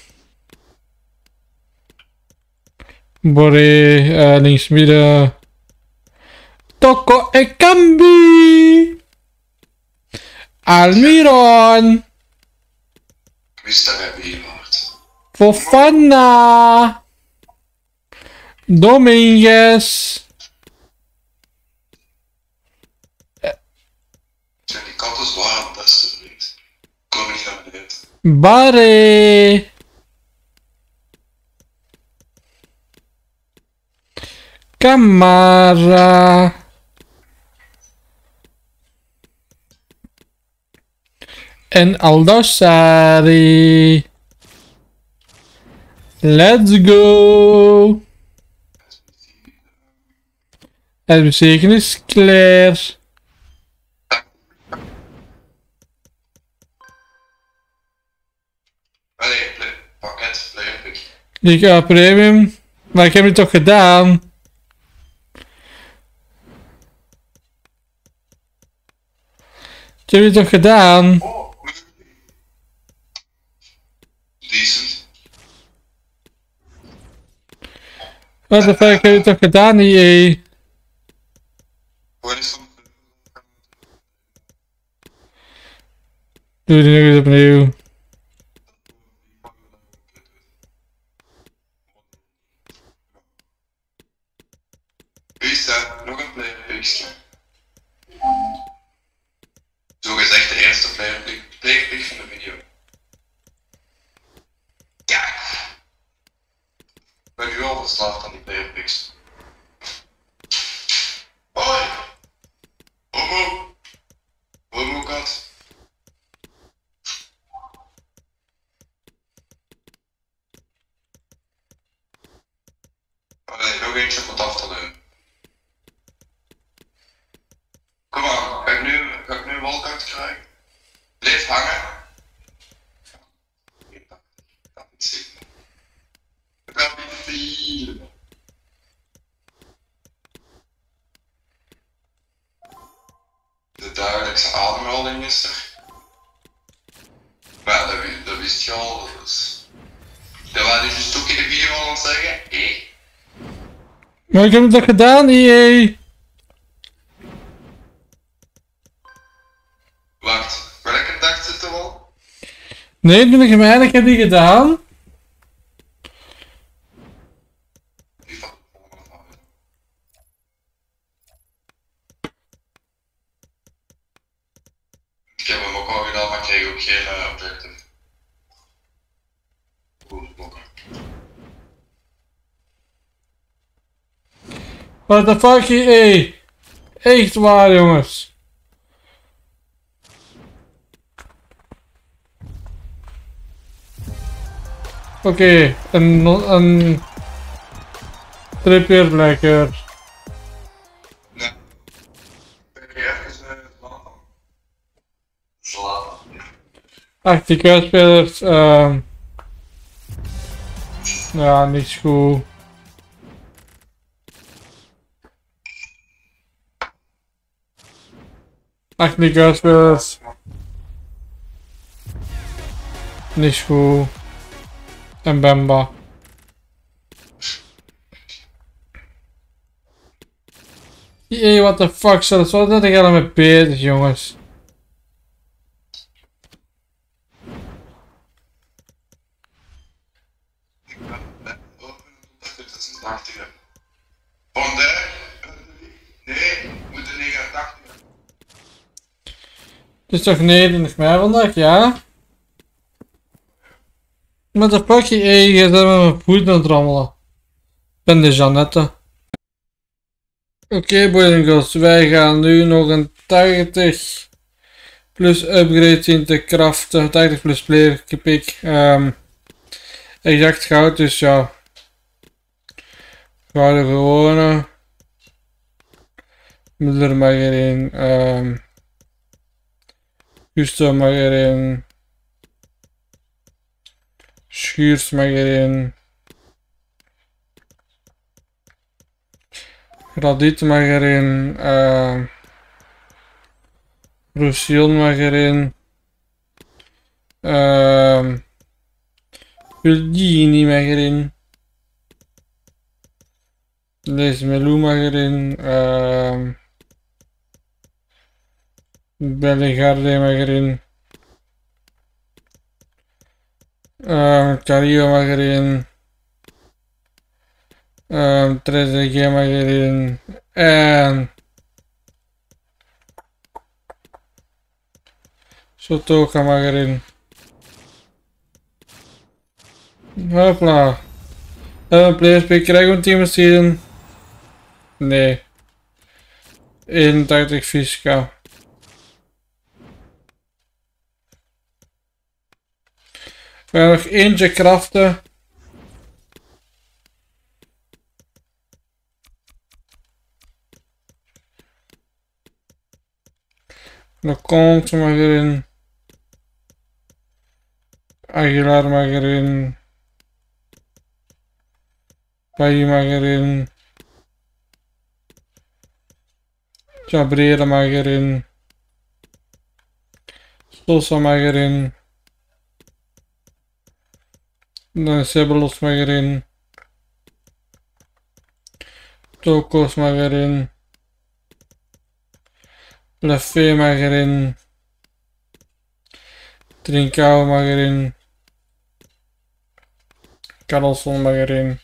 Boré, links midden. Toko Ekambi. Almiron. Ik wist dat hij weer wordt. Fofana. Dominguez. Zijn die katten zwaar aan het testen, vriend. Kom niet naar beneden. Barre. Camara. En Aldassari. Let's go. Het bezeken is klaar. Allee, pakket, playerpick. Liga Premium. Maar ik heb het toch gedaan? Ik heb het toch gedaan? Oh, decent. Wat de fuck heb je het toch gedaan, EA? Gewoon eens van... Doe die nog eens opnieuw. Wie is dat? Nog een playerpickje. Zo gezegd de eerste playerpick van de video. Ja! Ik ben nu al verslaafd aan die playerpicks. Hoi! Homo! Homo-kat! Allee, nog eentje om het af te doen. Kom aan, ga ik nu een walkout krijgen? Blijf hangen. Dat niet zitten. Dat kan niet vielen. De dagelijkse ademhaling is er. Maar dat wist je al. Dus. Dat waren dus ook in de video al aan het zeggen. Hé? Maar ik heb het toch gedaan, EA? Wacht, welke dag zit er al? Nee, toen ik hem eigenlijk heb die gedaan. Die van de volgende van. Ik heb hem ook al gedaan, maar ik kreeg ook geen objective. Goed, blokken. What the fuck, EA? Echt waar, jongens. Oké, een tripper lekker. Nee. 18 kwijtspelers. Ja, niks goed. Echt niet kwijtspelers. Niks goed. En Bemba. Jee, what the fuck, zelfs wat dat ik met bezig, jongens. Nee, moet de 89. Het is toch 29 mei vandaag, ja? Met de pakje je zit met mijn voet aan het rammelen. Ik ben de Jeannette. Oké, boys en girls, wij gaan nu nog een 80 plus upgrade zien te craften. 80 plus player pick. Exact goud, dus ja. Gouden gewone. Middler mag erin. Gusto mag erin. Schuurs mag erin. Radit mag erin. Roussillon mag erin. Uldini mag erin. Les Melou mag erin. Bellegarde mag erin. Carillo mag erin. Trezeguet mag erin. En Sotoka mag erin. Hopla. Een players pick, krijgen we een team season? Nee. 81 Visca. We gaan nog eentje craften. De Comte mag erin. Aguilar mag erin. Pai mag erin. Cabrera mag erin. Sosa mag erin. Dan Ceballos mag erin. Tokos mag erin. Leffe mag erin. Trincao mag erin. Carlson mag erin.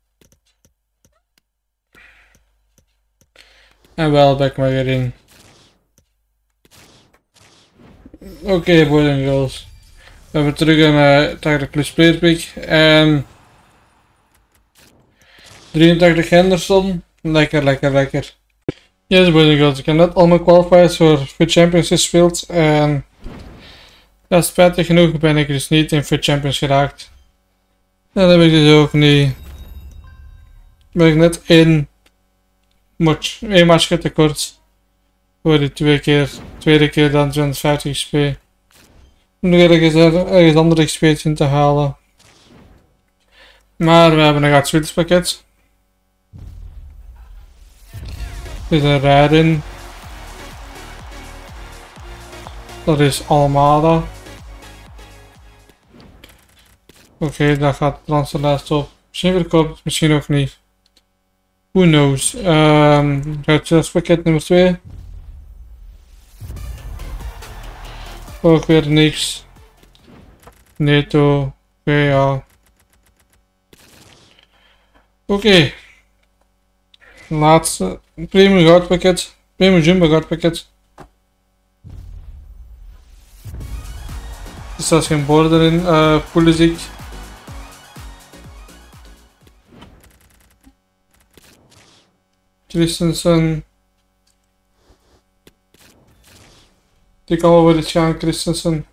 En Welbeck mag erin. Oké, boys en girls. We hebben terug een 80 plus player pick. En 83 Henderson. Lekker, lekker, lekker. Yes, boys en girls. Ik heb net al mijn qualifiers voor FUT Champions gespeeld. En ja, spijtig genoeg ben ik dus niet in FUT Champions geraakt. En dat heb ik dus ook niet. Ben ik net één match tekort. Voor die tweede keer dan 250 XP. Om nog ergens andere XP's in te halen. Maar we hebben een gratis pakket. Er is een Raiden. Dat is Almada. Oké, daar gaat de transferlijst op. Misschien verkoopt, misschien ook niet. Who knows. Gratis pakket nummer 2. Ook weer niks. Neto. Ja. Oké. Laatste. Premium goudpakket. Premium jumbo goudpakket. Er staat geen border in. Pulisic. Christensen. Die kan wel weer iets gaan, Christensen.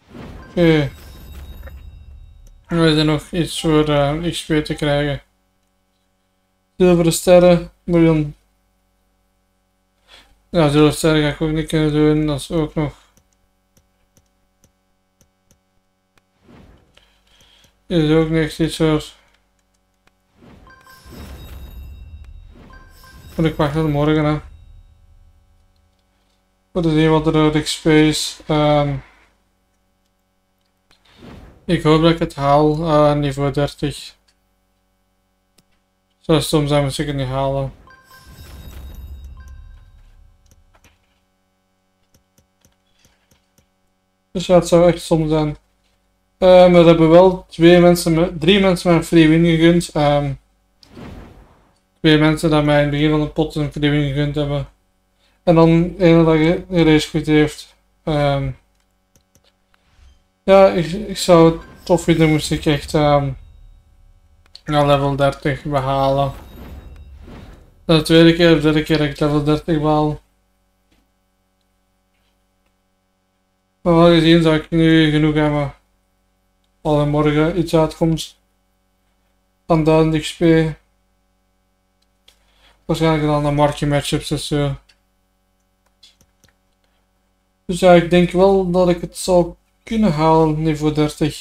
Oké. We zijn nog iets voor XP te krijgen. Zilveren sterren, miljoen. Ja, zilveren sterren ga ik ook niet kunnen doen, dat is ook nog. Dit is ook niks, dit soort. Moet ik wachten tot morgen, hè. Wat is hier wat er XP's? Ik hoop dat ik het haal, niveau 30. Zo stom zijn we zeker niet halen. Dus ja, het zou echt stom zijn. We hebben wel 3 mensen met een free win gegund. 2 mensen dat mij in het begin van de pot een free win gegund hebben. En dan een dat een race goed heeft. Ja, ik zou het tof vinden moest ik echt level 30 behalen. Dat is de tweede keer of derde keer dat ik level 30 behaal. Maar wel gezien zou ik nu genoeg hebben. Al morgen iets uitkomt. Aan 1000 XP. Waarschijnlijk dan een markie matchups en zo. Dus ja, ik denk wel dat ik het zou kunnen halen, niveau 30.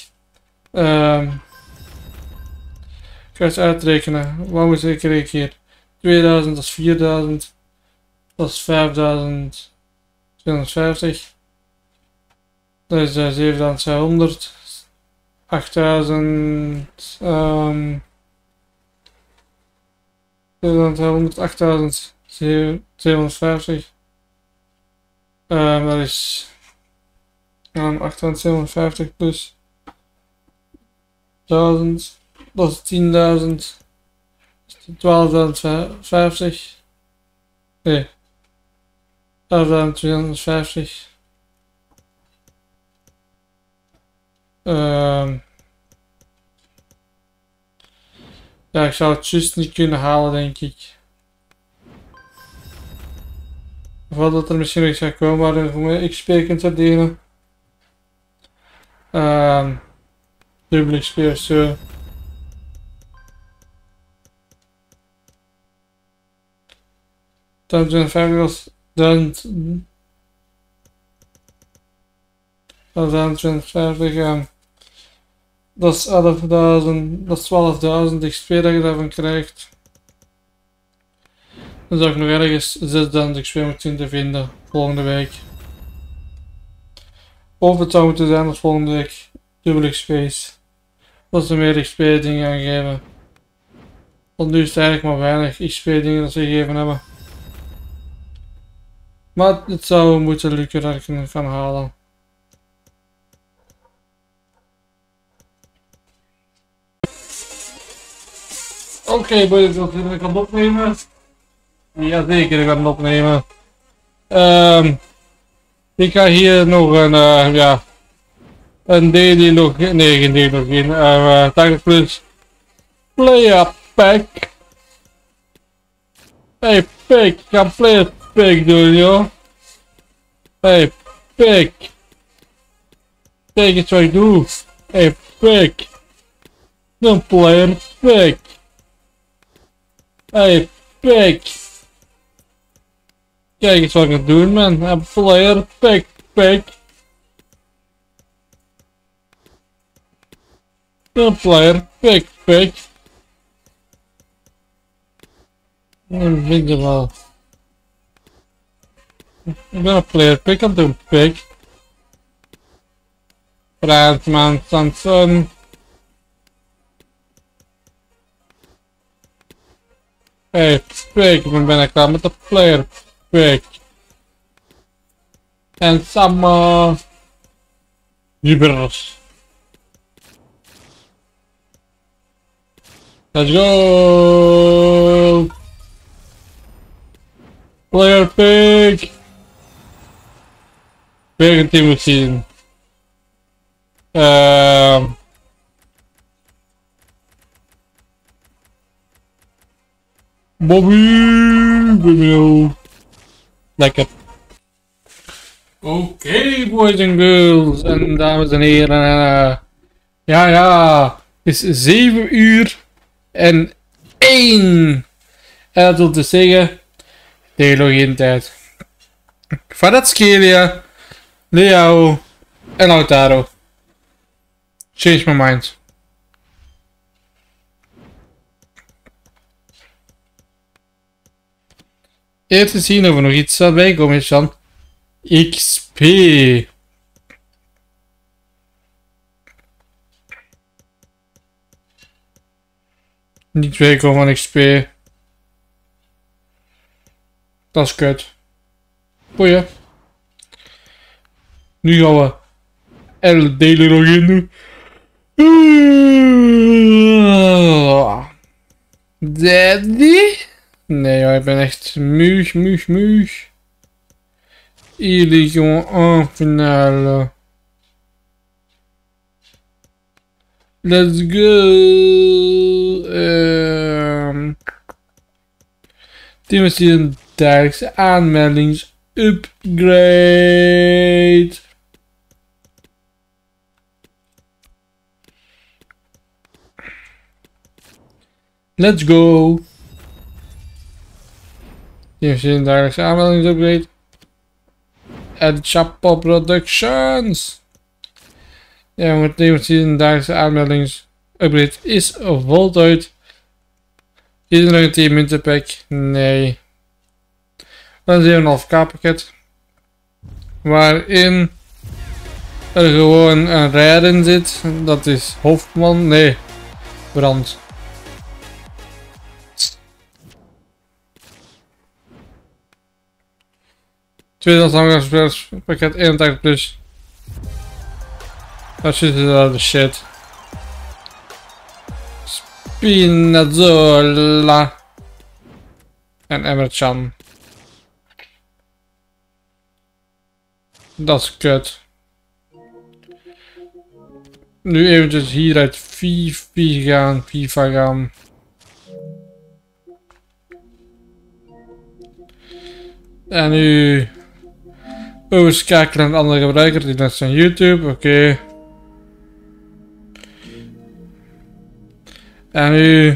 Ik ga eens uitrekenen. Wat moet ik rekenen hier? 2000, dat is 4000. Dat is 5250. Dat is 7200. 8000. 7200, 8750. Dat is 8750 plus 1000, dat is 10.000, 12.050, nee, 11.250. Ja, ik zou het juist niet kunnen halen, denk ik. Of wel dat er misschien iets gaat komen waar je voor mij XP kunt verdienen. Dubbel XP of zo. Dan 50 was 1000. 1050. Dat is 11.000. Dat is 12.000 XP dat je daarvan krijgt. Dan zou ik nog ergens 6000 XP moeten te vinden volgende week. Of het zou moeten zijn dat volgende week dubbel XP's. Dat ze meer XP dingen gaan geven. Want nu is het eigenlijk maar weinig XP dingen dat ze gegeven hebben. Maar het zou moeten lukken dat ik het kan halen. Oké, boys, ik wil het kan opnemen. Jazeker, ik ga het opnemen. Ik ga hier nog een daily login, nee geen daily login, Tiger Plus Player Pack. Hey Pack, ik ga Player Pack doen joh. Hey Pack. Kijk eens wat ik doe. Hey Pack. Een Player Pack. Hey Pack. Kijk eens wat ik ga doen man. Een Player Pack. Een Player Pack. Dat vind je wel. Ik ben een Player Pack aan het doen, Pack. Brandman Samson. Hey Pack, ik ben bijna klaar met de Player Pack. En some gibbers. Let's go! Player Pack! Weer een team zien. Bobby! Lekker. Oké, boys en girls en dames en heren. Ja, het is 7 uur en 1 En dat wil dus zeggen, Delogeen tijd. Kvadratskelia, Leao en Lautaro. Change my mind. Eerst te zien of er nog iets zal bijkomen is van XP. Niet bijkomen van XP. Dat is kut. Boeien. Nu gaan we El Delen nog in doen. Daddy? Nee joh, ik ben echt muug. Hier ligt gewoon een finale. Let's go. Team is hier een dagelijkse aanmeldingsupgrade. Let's go. Team is hier een dagelijkse aanmeldingsupgrade. En Chapo Productions. Ja, maar Team is hier een dagelijkse aanmeldingsupgrade is voltooid. Is er nog een 10 munten pack? Nee. Dan is een 7,5k pakket. Waarin er gewoon een rijder in zit. Dat is Hofman. Nee. Brand. Tweede spelers pakket 81 plus. Dat zit er de shit. Spinazzola. En Emmerchan. Dat is kut. Nu eventjes hier uit FIFA gaan. En nu overschakelen naar een andere gebruiker die net zijn YouTube. Oké. En nu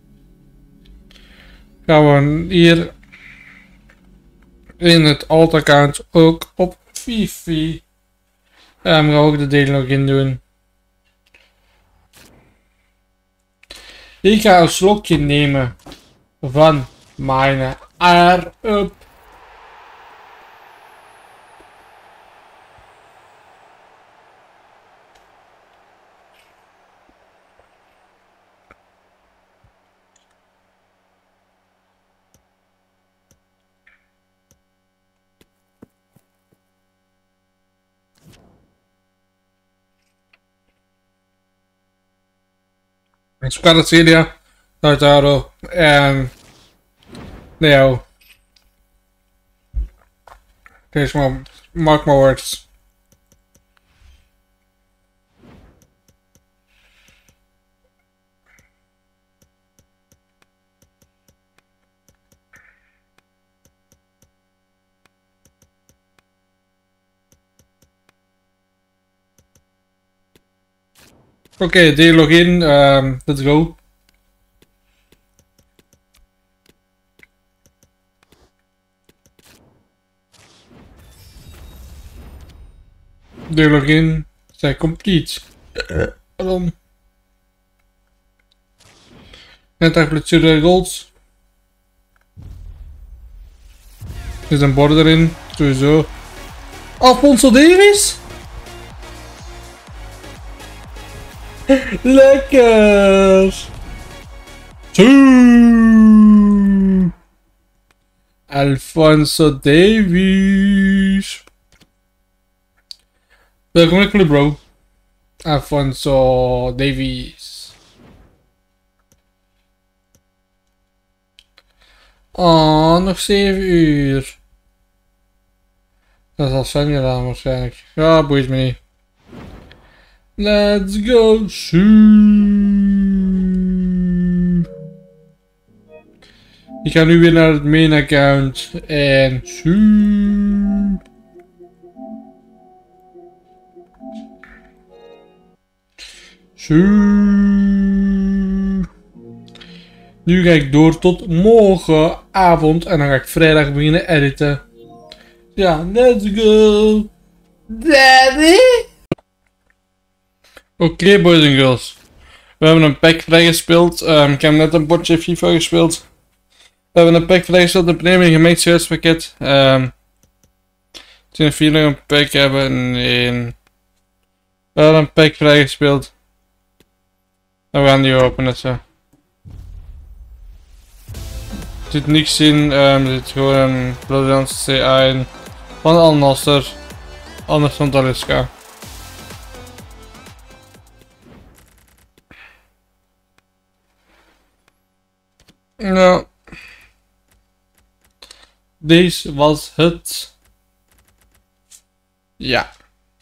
gaan we hier in het alt-account ook op Fifi. En we gaan ook de delen nog in doen. Ik ga een slokje nemen van mijn air-up. Squadra, Lautaro en Leo. Deze man, mark my words. Oké, die login, let's go. De login zijn complete. Waarom? Net eigenlijk de golds. Er is een bord erin, sowieso. Alfonso Davies? Lekker! Alfonso Davies. Welkom in de club, bro. Alfonso Davies. Oh, nog 7 uur. Dat zal Sven gedaan waarschijnlijk. Ja, boeit me niet. Let's go. Ik ga nu weer naar het main account en Nu ga ik door tot morgenavond en dan ga ik vrijdag beginnen editen. Ja, let's go. Daddy! Oké, boys en girls. We hebben een pack vrijgespeeld. Ik heb net een potje FIFA gespeeld. We hebben een pack vrijgespeeld in premium gemengd servicepakket. Zien of jullie nog een pack hebben? Nee. We hebben een pack vrijgespeeld. En we gaan die openen zo. Er zit niks in, er zit gewoon een Braziliaanse CA in. Van Al Nassr. Anders van Talisca. Nou. Deze was het. Ja.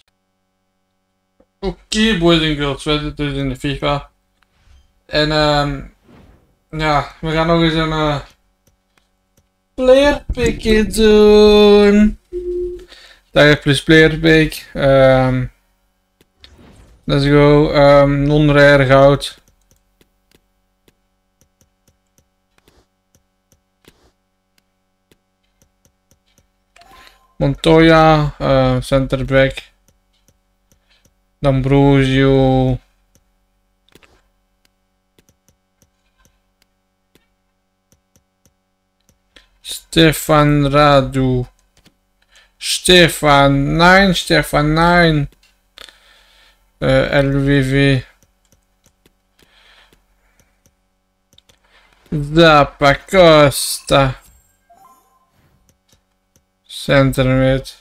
Oké, boys en girls, we zitten dus in de FIFA. En ja, we gaan nog eens een player pickje doen. Daar plus player pick. Let's go. Non-rare goud. Montoya, center back. D'Ambrosio. Stefan Radu. Stefan 9. LWV. Zappa Costa. Center mid.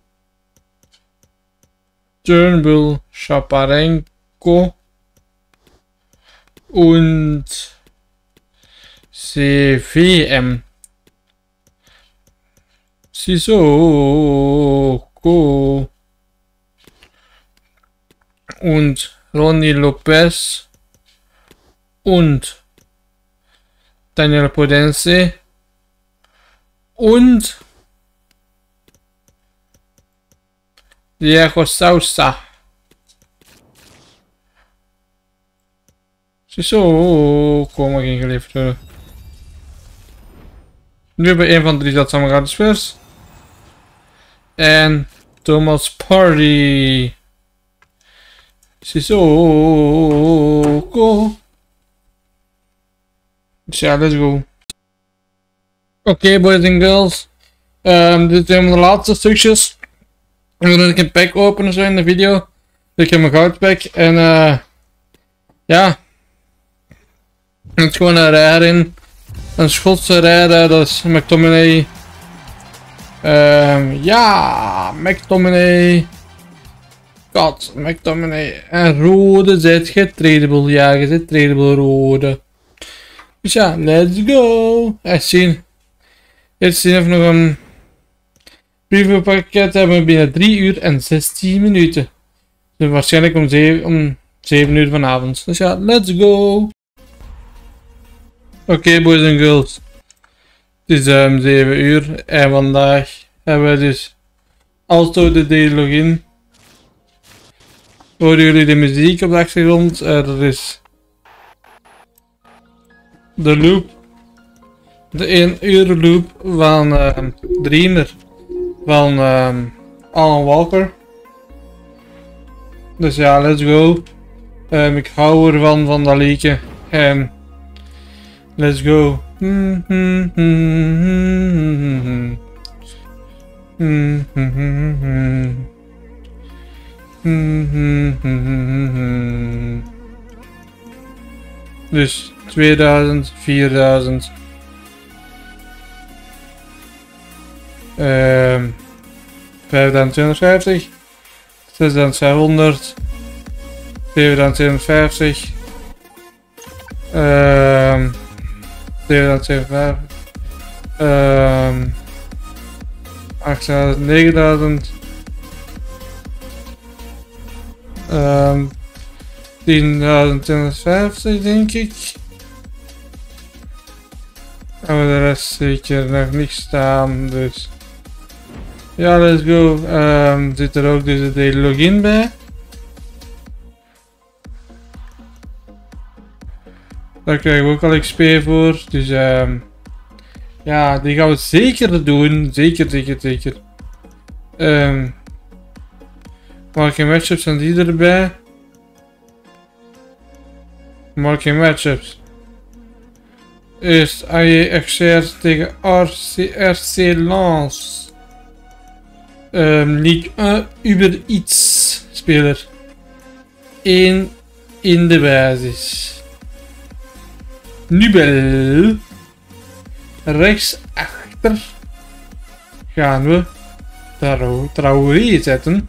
Turnbull, Shaparenko und CVM. Sissoko und Ronnie Lopez und Daniel Podense und Diego Sousa. Sissoko mag ingeleverd worden. Nu hebben we een van de drie zeldzaam gratis vers. En Thomas Party. Sissoko. Dus ja, let's go. Oké, boys en girls. Dit zijn de laatste stukjes. En dan ik een pack openen zo in de video. Ik heb mijn goudpack en ja. Het is gewoon een rare in. Een Schotse rare, dat is McTominay. Ja, McTominay. God, McTominay. En rode zit getradable. Ja, je zit tradable rode. Dus ja, let's go. Echt zien. Eerst zien of nog een previewpakket hebben we binnen 3 uur en 16 minuten. Dus waarschijnlijk om 7 uur vanavond. Dus ja, let's go. Oké, boys en girls. Het is 7 uur en vandaag hebben we dus Alto de daily login. Horen jullie de muziek op de achtergrond? Dat is de loop. De 1 uur loop van Dreamer van Alan Walker. Dus ja, let's go. Ik hou ervan van dat liedje. En let's go. Dus 2000, 4000. 5250, 6700, 7750, 7750, 8000, 9000, 10.250 denk ik. En de rest zeker nog niet staan, dus ja, let's go. Zit er ook dus de login bij. Daar krijgen we ook al XP voor. Dus ja, die gaan we zeker doen. Zeker. Marking matchups zijn die erbij. Marking matchups. Eerst AJXR tegen RC Lens. League 1 Uber Eats speler. 1 in de basis. Nubel. Rechtsachter gaan we Traoré zetten.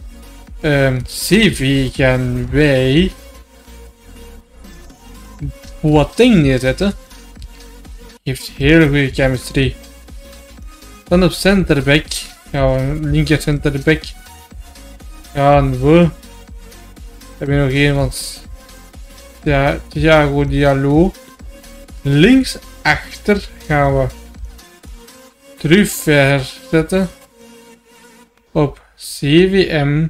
CV gaan wij Boateng neerzetten. Heeft hele goede chemistry. Dan op centerback gaan we linker centerback gaan we. Heb je nog een van Thiago Diallo. Links achter gaan we Truffert zetten op CVM.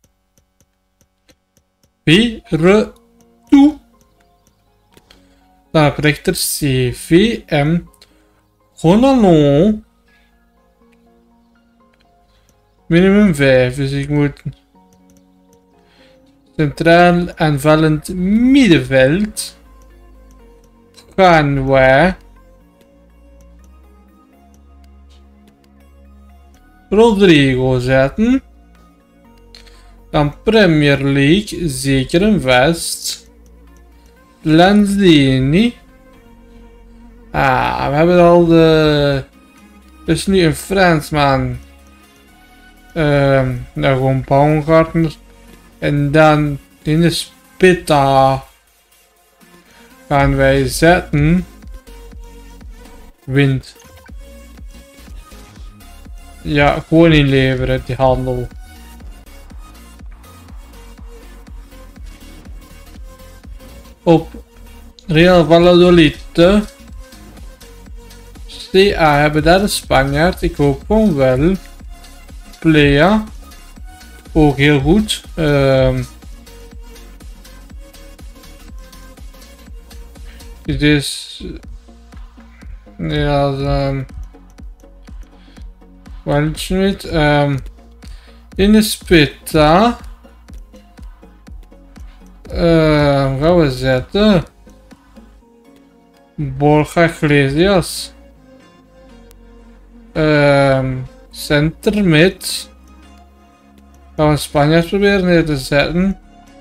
Toe. Dan op rechter CVM. Gonalon. Minimum 5, dus ik moet centraal aanvallend middenveld gaan wij Rodrigo zetten. Dan Premier League, zeker en vast. Lanzini. Ah, we hebben al de... Dus nu een Fransman. Nou gewoon Baumgartner. En dan in de Spitta gaan wij zetten. Wind. Ja, gewoon inleveren, die handel. Op Real Valladolid. CA hebben daar een Spanjaard. Ik hoop gewoon wel. Playa. Ook heel goed. Dit is... Ja, Waldschmidt. In de Spitta. Gaan we zetten. Borja Iglesias. Center mid. Gaan we een Spanjaard proberen neer te zetten.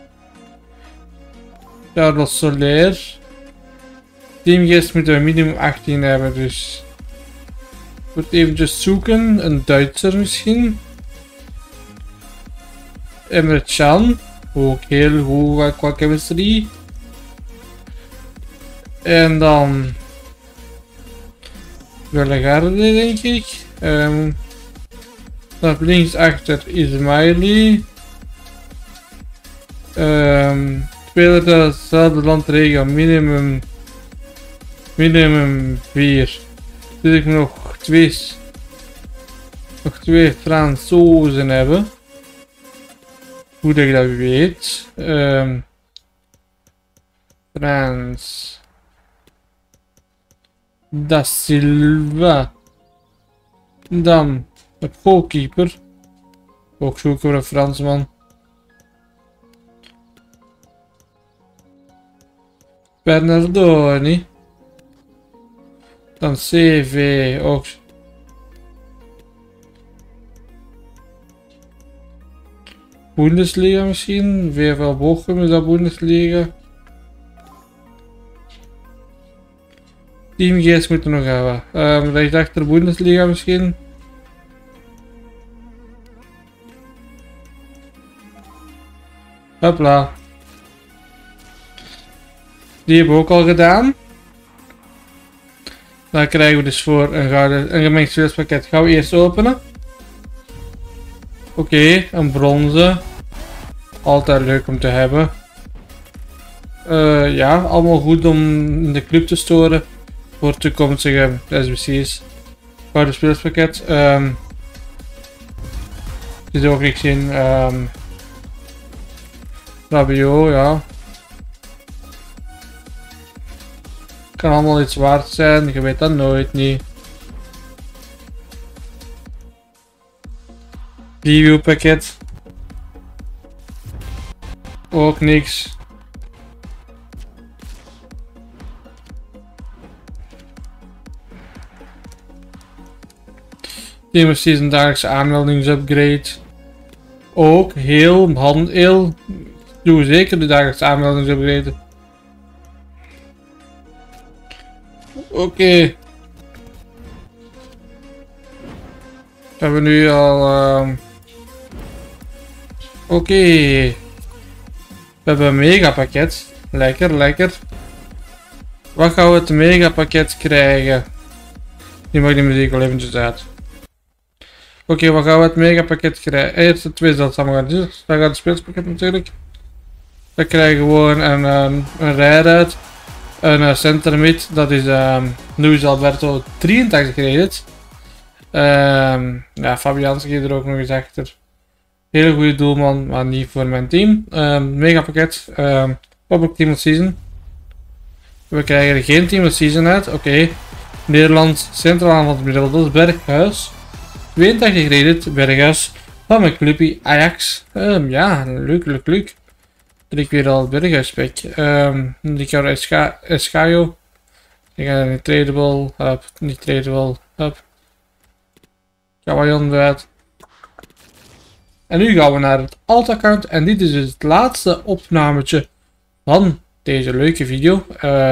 Carlos Soler. Teamgeest moeten we minimum 18 hebben, dus... Ik moet eventjes zoeken. Een Duitser misschien. Emre Can. Ook heel goed qua chemistry. En dan... Bellegarde, denk ik. Op links achter Ismaili. Speler uit hetzelfde landregio, minimum 4. Dus ik moet nog twee Fransozen hebben. Hoe dat ik dat weet. Frans. Da Silva. Dan de goalkeeper. Ook zoeken voor een Fransman. Bernardoni. Dan CV ook. Bundesliga misschien. VfL Bochum is dat Bundesliga. Teamgeest moeten we nog hebben. Rechtsachter Bundesliga misschien. Hopla. Die hebben we ook al gedaan. Dan krijgen we dus voor een gemengd speelspakket. Gaan we eerst openen. Oké, een bronzen. Altijd leuk om te hebben. Ja, allemaal goed om in de club te storen. Voor toekomstige SBC's. Gouden speelspakket. Er zit ook niks in. Rabiot, ja. Kan allemaal iets waard zijn, je weet dat nooit niet. Preview pakket. Ook niks. Team Season dagelijkse aanmeldingsupgrade. Ook heel. Doe zeker de dagelijkse aanmeldingsupgrade. Oké. We hebben nu al. Oké. We hebben een megapakket. Lekker. Wat gaan we het megapakket krijgen? Nu mag die muziek al eventjes uit. Oké, wat gaan we het megapakket krijgen? Eerst de twee zeldzamen gaan. Dus dan gaat het speelspakket natuurlijk. We krijgen gewoon een ride-out. Een center mid. Dat is Luis Alberto 83 rated. Ja, Fabianski er ook nog eens achter. Hele goede doelman, maar niet voor mijn team. Megapakket. Public Team of Season. We krijgen er geen Team of Season uit. Oké. Nederland centraal aanvalsmiddel. Dat is Berghuis. 82 rated Berghuis. Van mijn clubje Ajax. Ja, leuk. Dat ik weer al Berghuis spek. Ricardo Escaio. Ik ga niet tradable. Up. Niet tradable. Up. Kawajan eruit. En nu gaan we naar het alt-account. En dit is dus het laatste opnametje van deze leuke video.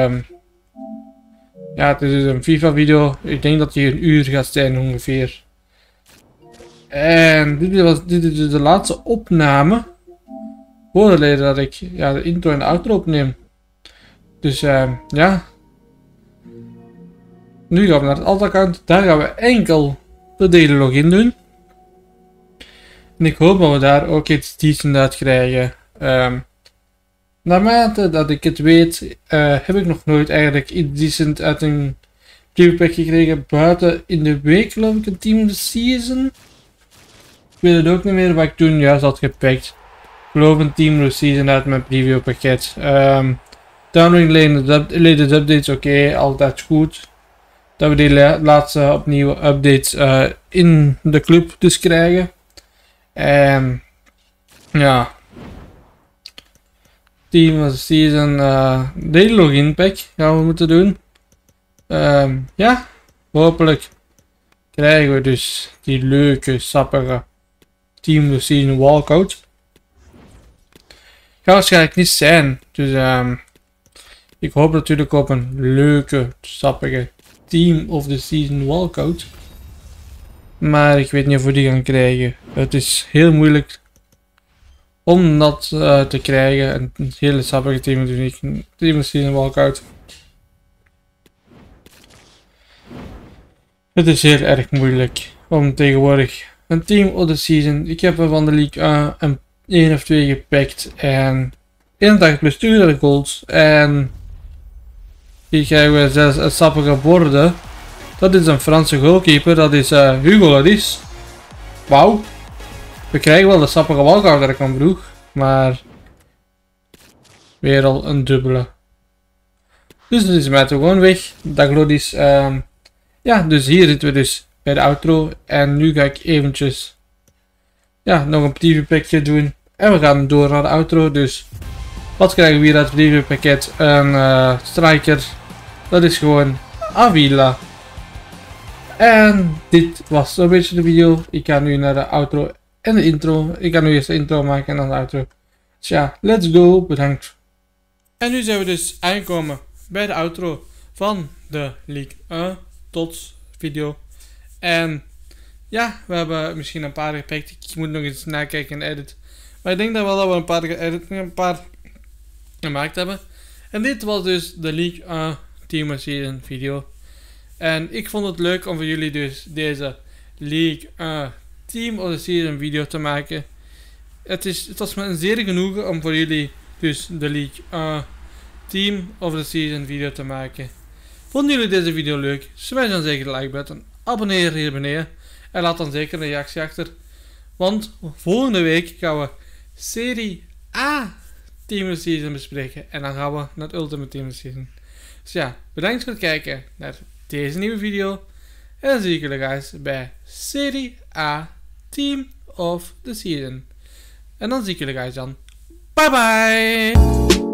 Ja, het is dus een FIFA video. Ik denk dat die een uur gaat zijn ongeveer. En dit is dus de laatste opname. Voordat dat ik de intro en de outro opneem. Dus ja. Nu gaan we naar het alt-account. Daar gaan we enkel de daily login doen. En ik hoop dat we daar ook iets decent uit krijgen. Naarmate dat ik het weet, heb ik nog nooit eigenlijk iets decent uit een preview pack gekregen. Buiten in de week geloof ik een Team of the Season. Ik weet het ook niet meer wat ik toen juist had gepakt. Ik geloof een Team of the Season uit mijn preview pakket. Downloading latest updates, oké, altijd goed. Dat we die laatste opnieuw updates in de club dus krijgen. En ja, Team of the Season daily login pack gaan we moeten doen. Ja, hopelijk krijgen we dus die leuke, sappige Team of the Season walkout. Gaat waarschijnlijk niet zijn, dus ik hoop natuurlijk op een leuke, sappige Team of the Season walkout. Maar ik weet niet of we die gaan krijgen. Het is heel moeilijk om dat te krijgen. Een hele sappige Team of the Season walkout. Het is heel erg moeilijk om tegenwoordig een Team of the Season. Ik heb er van de League een 1 of 2 gepakt. En 81 plus 2 goals. En hier krijgen we zelfs een sappige borden. Dat is een Franse goalkeeper, dat is Hugo Lloris. Wauw. We krijgen wel de sappige walkout dat ik aan vroeg, maar weer al een dubbele. Dus dat is mij toch gewoon weg. Dag Lloris. Ja, dus hier zitten we dus bij de outro. En nu ga ik eventjes nog een preview packje doen. En we gaan door naar de outro. Dus wat krijgen we hier uit het preview pakket? Een striker. Dat is gewoon Avila. En dit was zo'n beetje de video. Ik ga nu naar de outro en de intro. Ik ga nu eerst de intro maken en dan de outro. Dus ja, let's go. Bedankt. En nu zijn we dus aangekomen bij de outro van de League 1 tot video. En ja, we hebben misschien een paar gepakt. Ik moet nog eens nakijken en edit. Maar ik denk dat we een paar een paar gemaakt hebben. En dit was dus de League 1 Team of the Season video. En ik vond het leuk om voor jullie dus deze League Team of the Season video te maken. Het was me een zeer genoegen om voor jullie dus de League Team of the Season video te maken. Vonden jullie deze video leuk? Smash dan zeker de like button. Abonneer hier beneden. En laat dan zeker een reactie achter. Want volgende week gaan we Serie A Team of the Season bespreken. En dan gaan we naar het Ultimate Team of the Season. Dus ja, bedankt voor het kijken naar deze nieuwe video. En dan zie ik jullie guys bij Serie A Team of the Season. En dan zie ik jullie guys dan. Bye bye!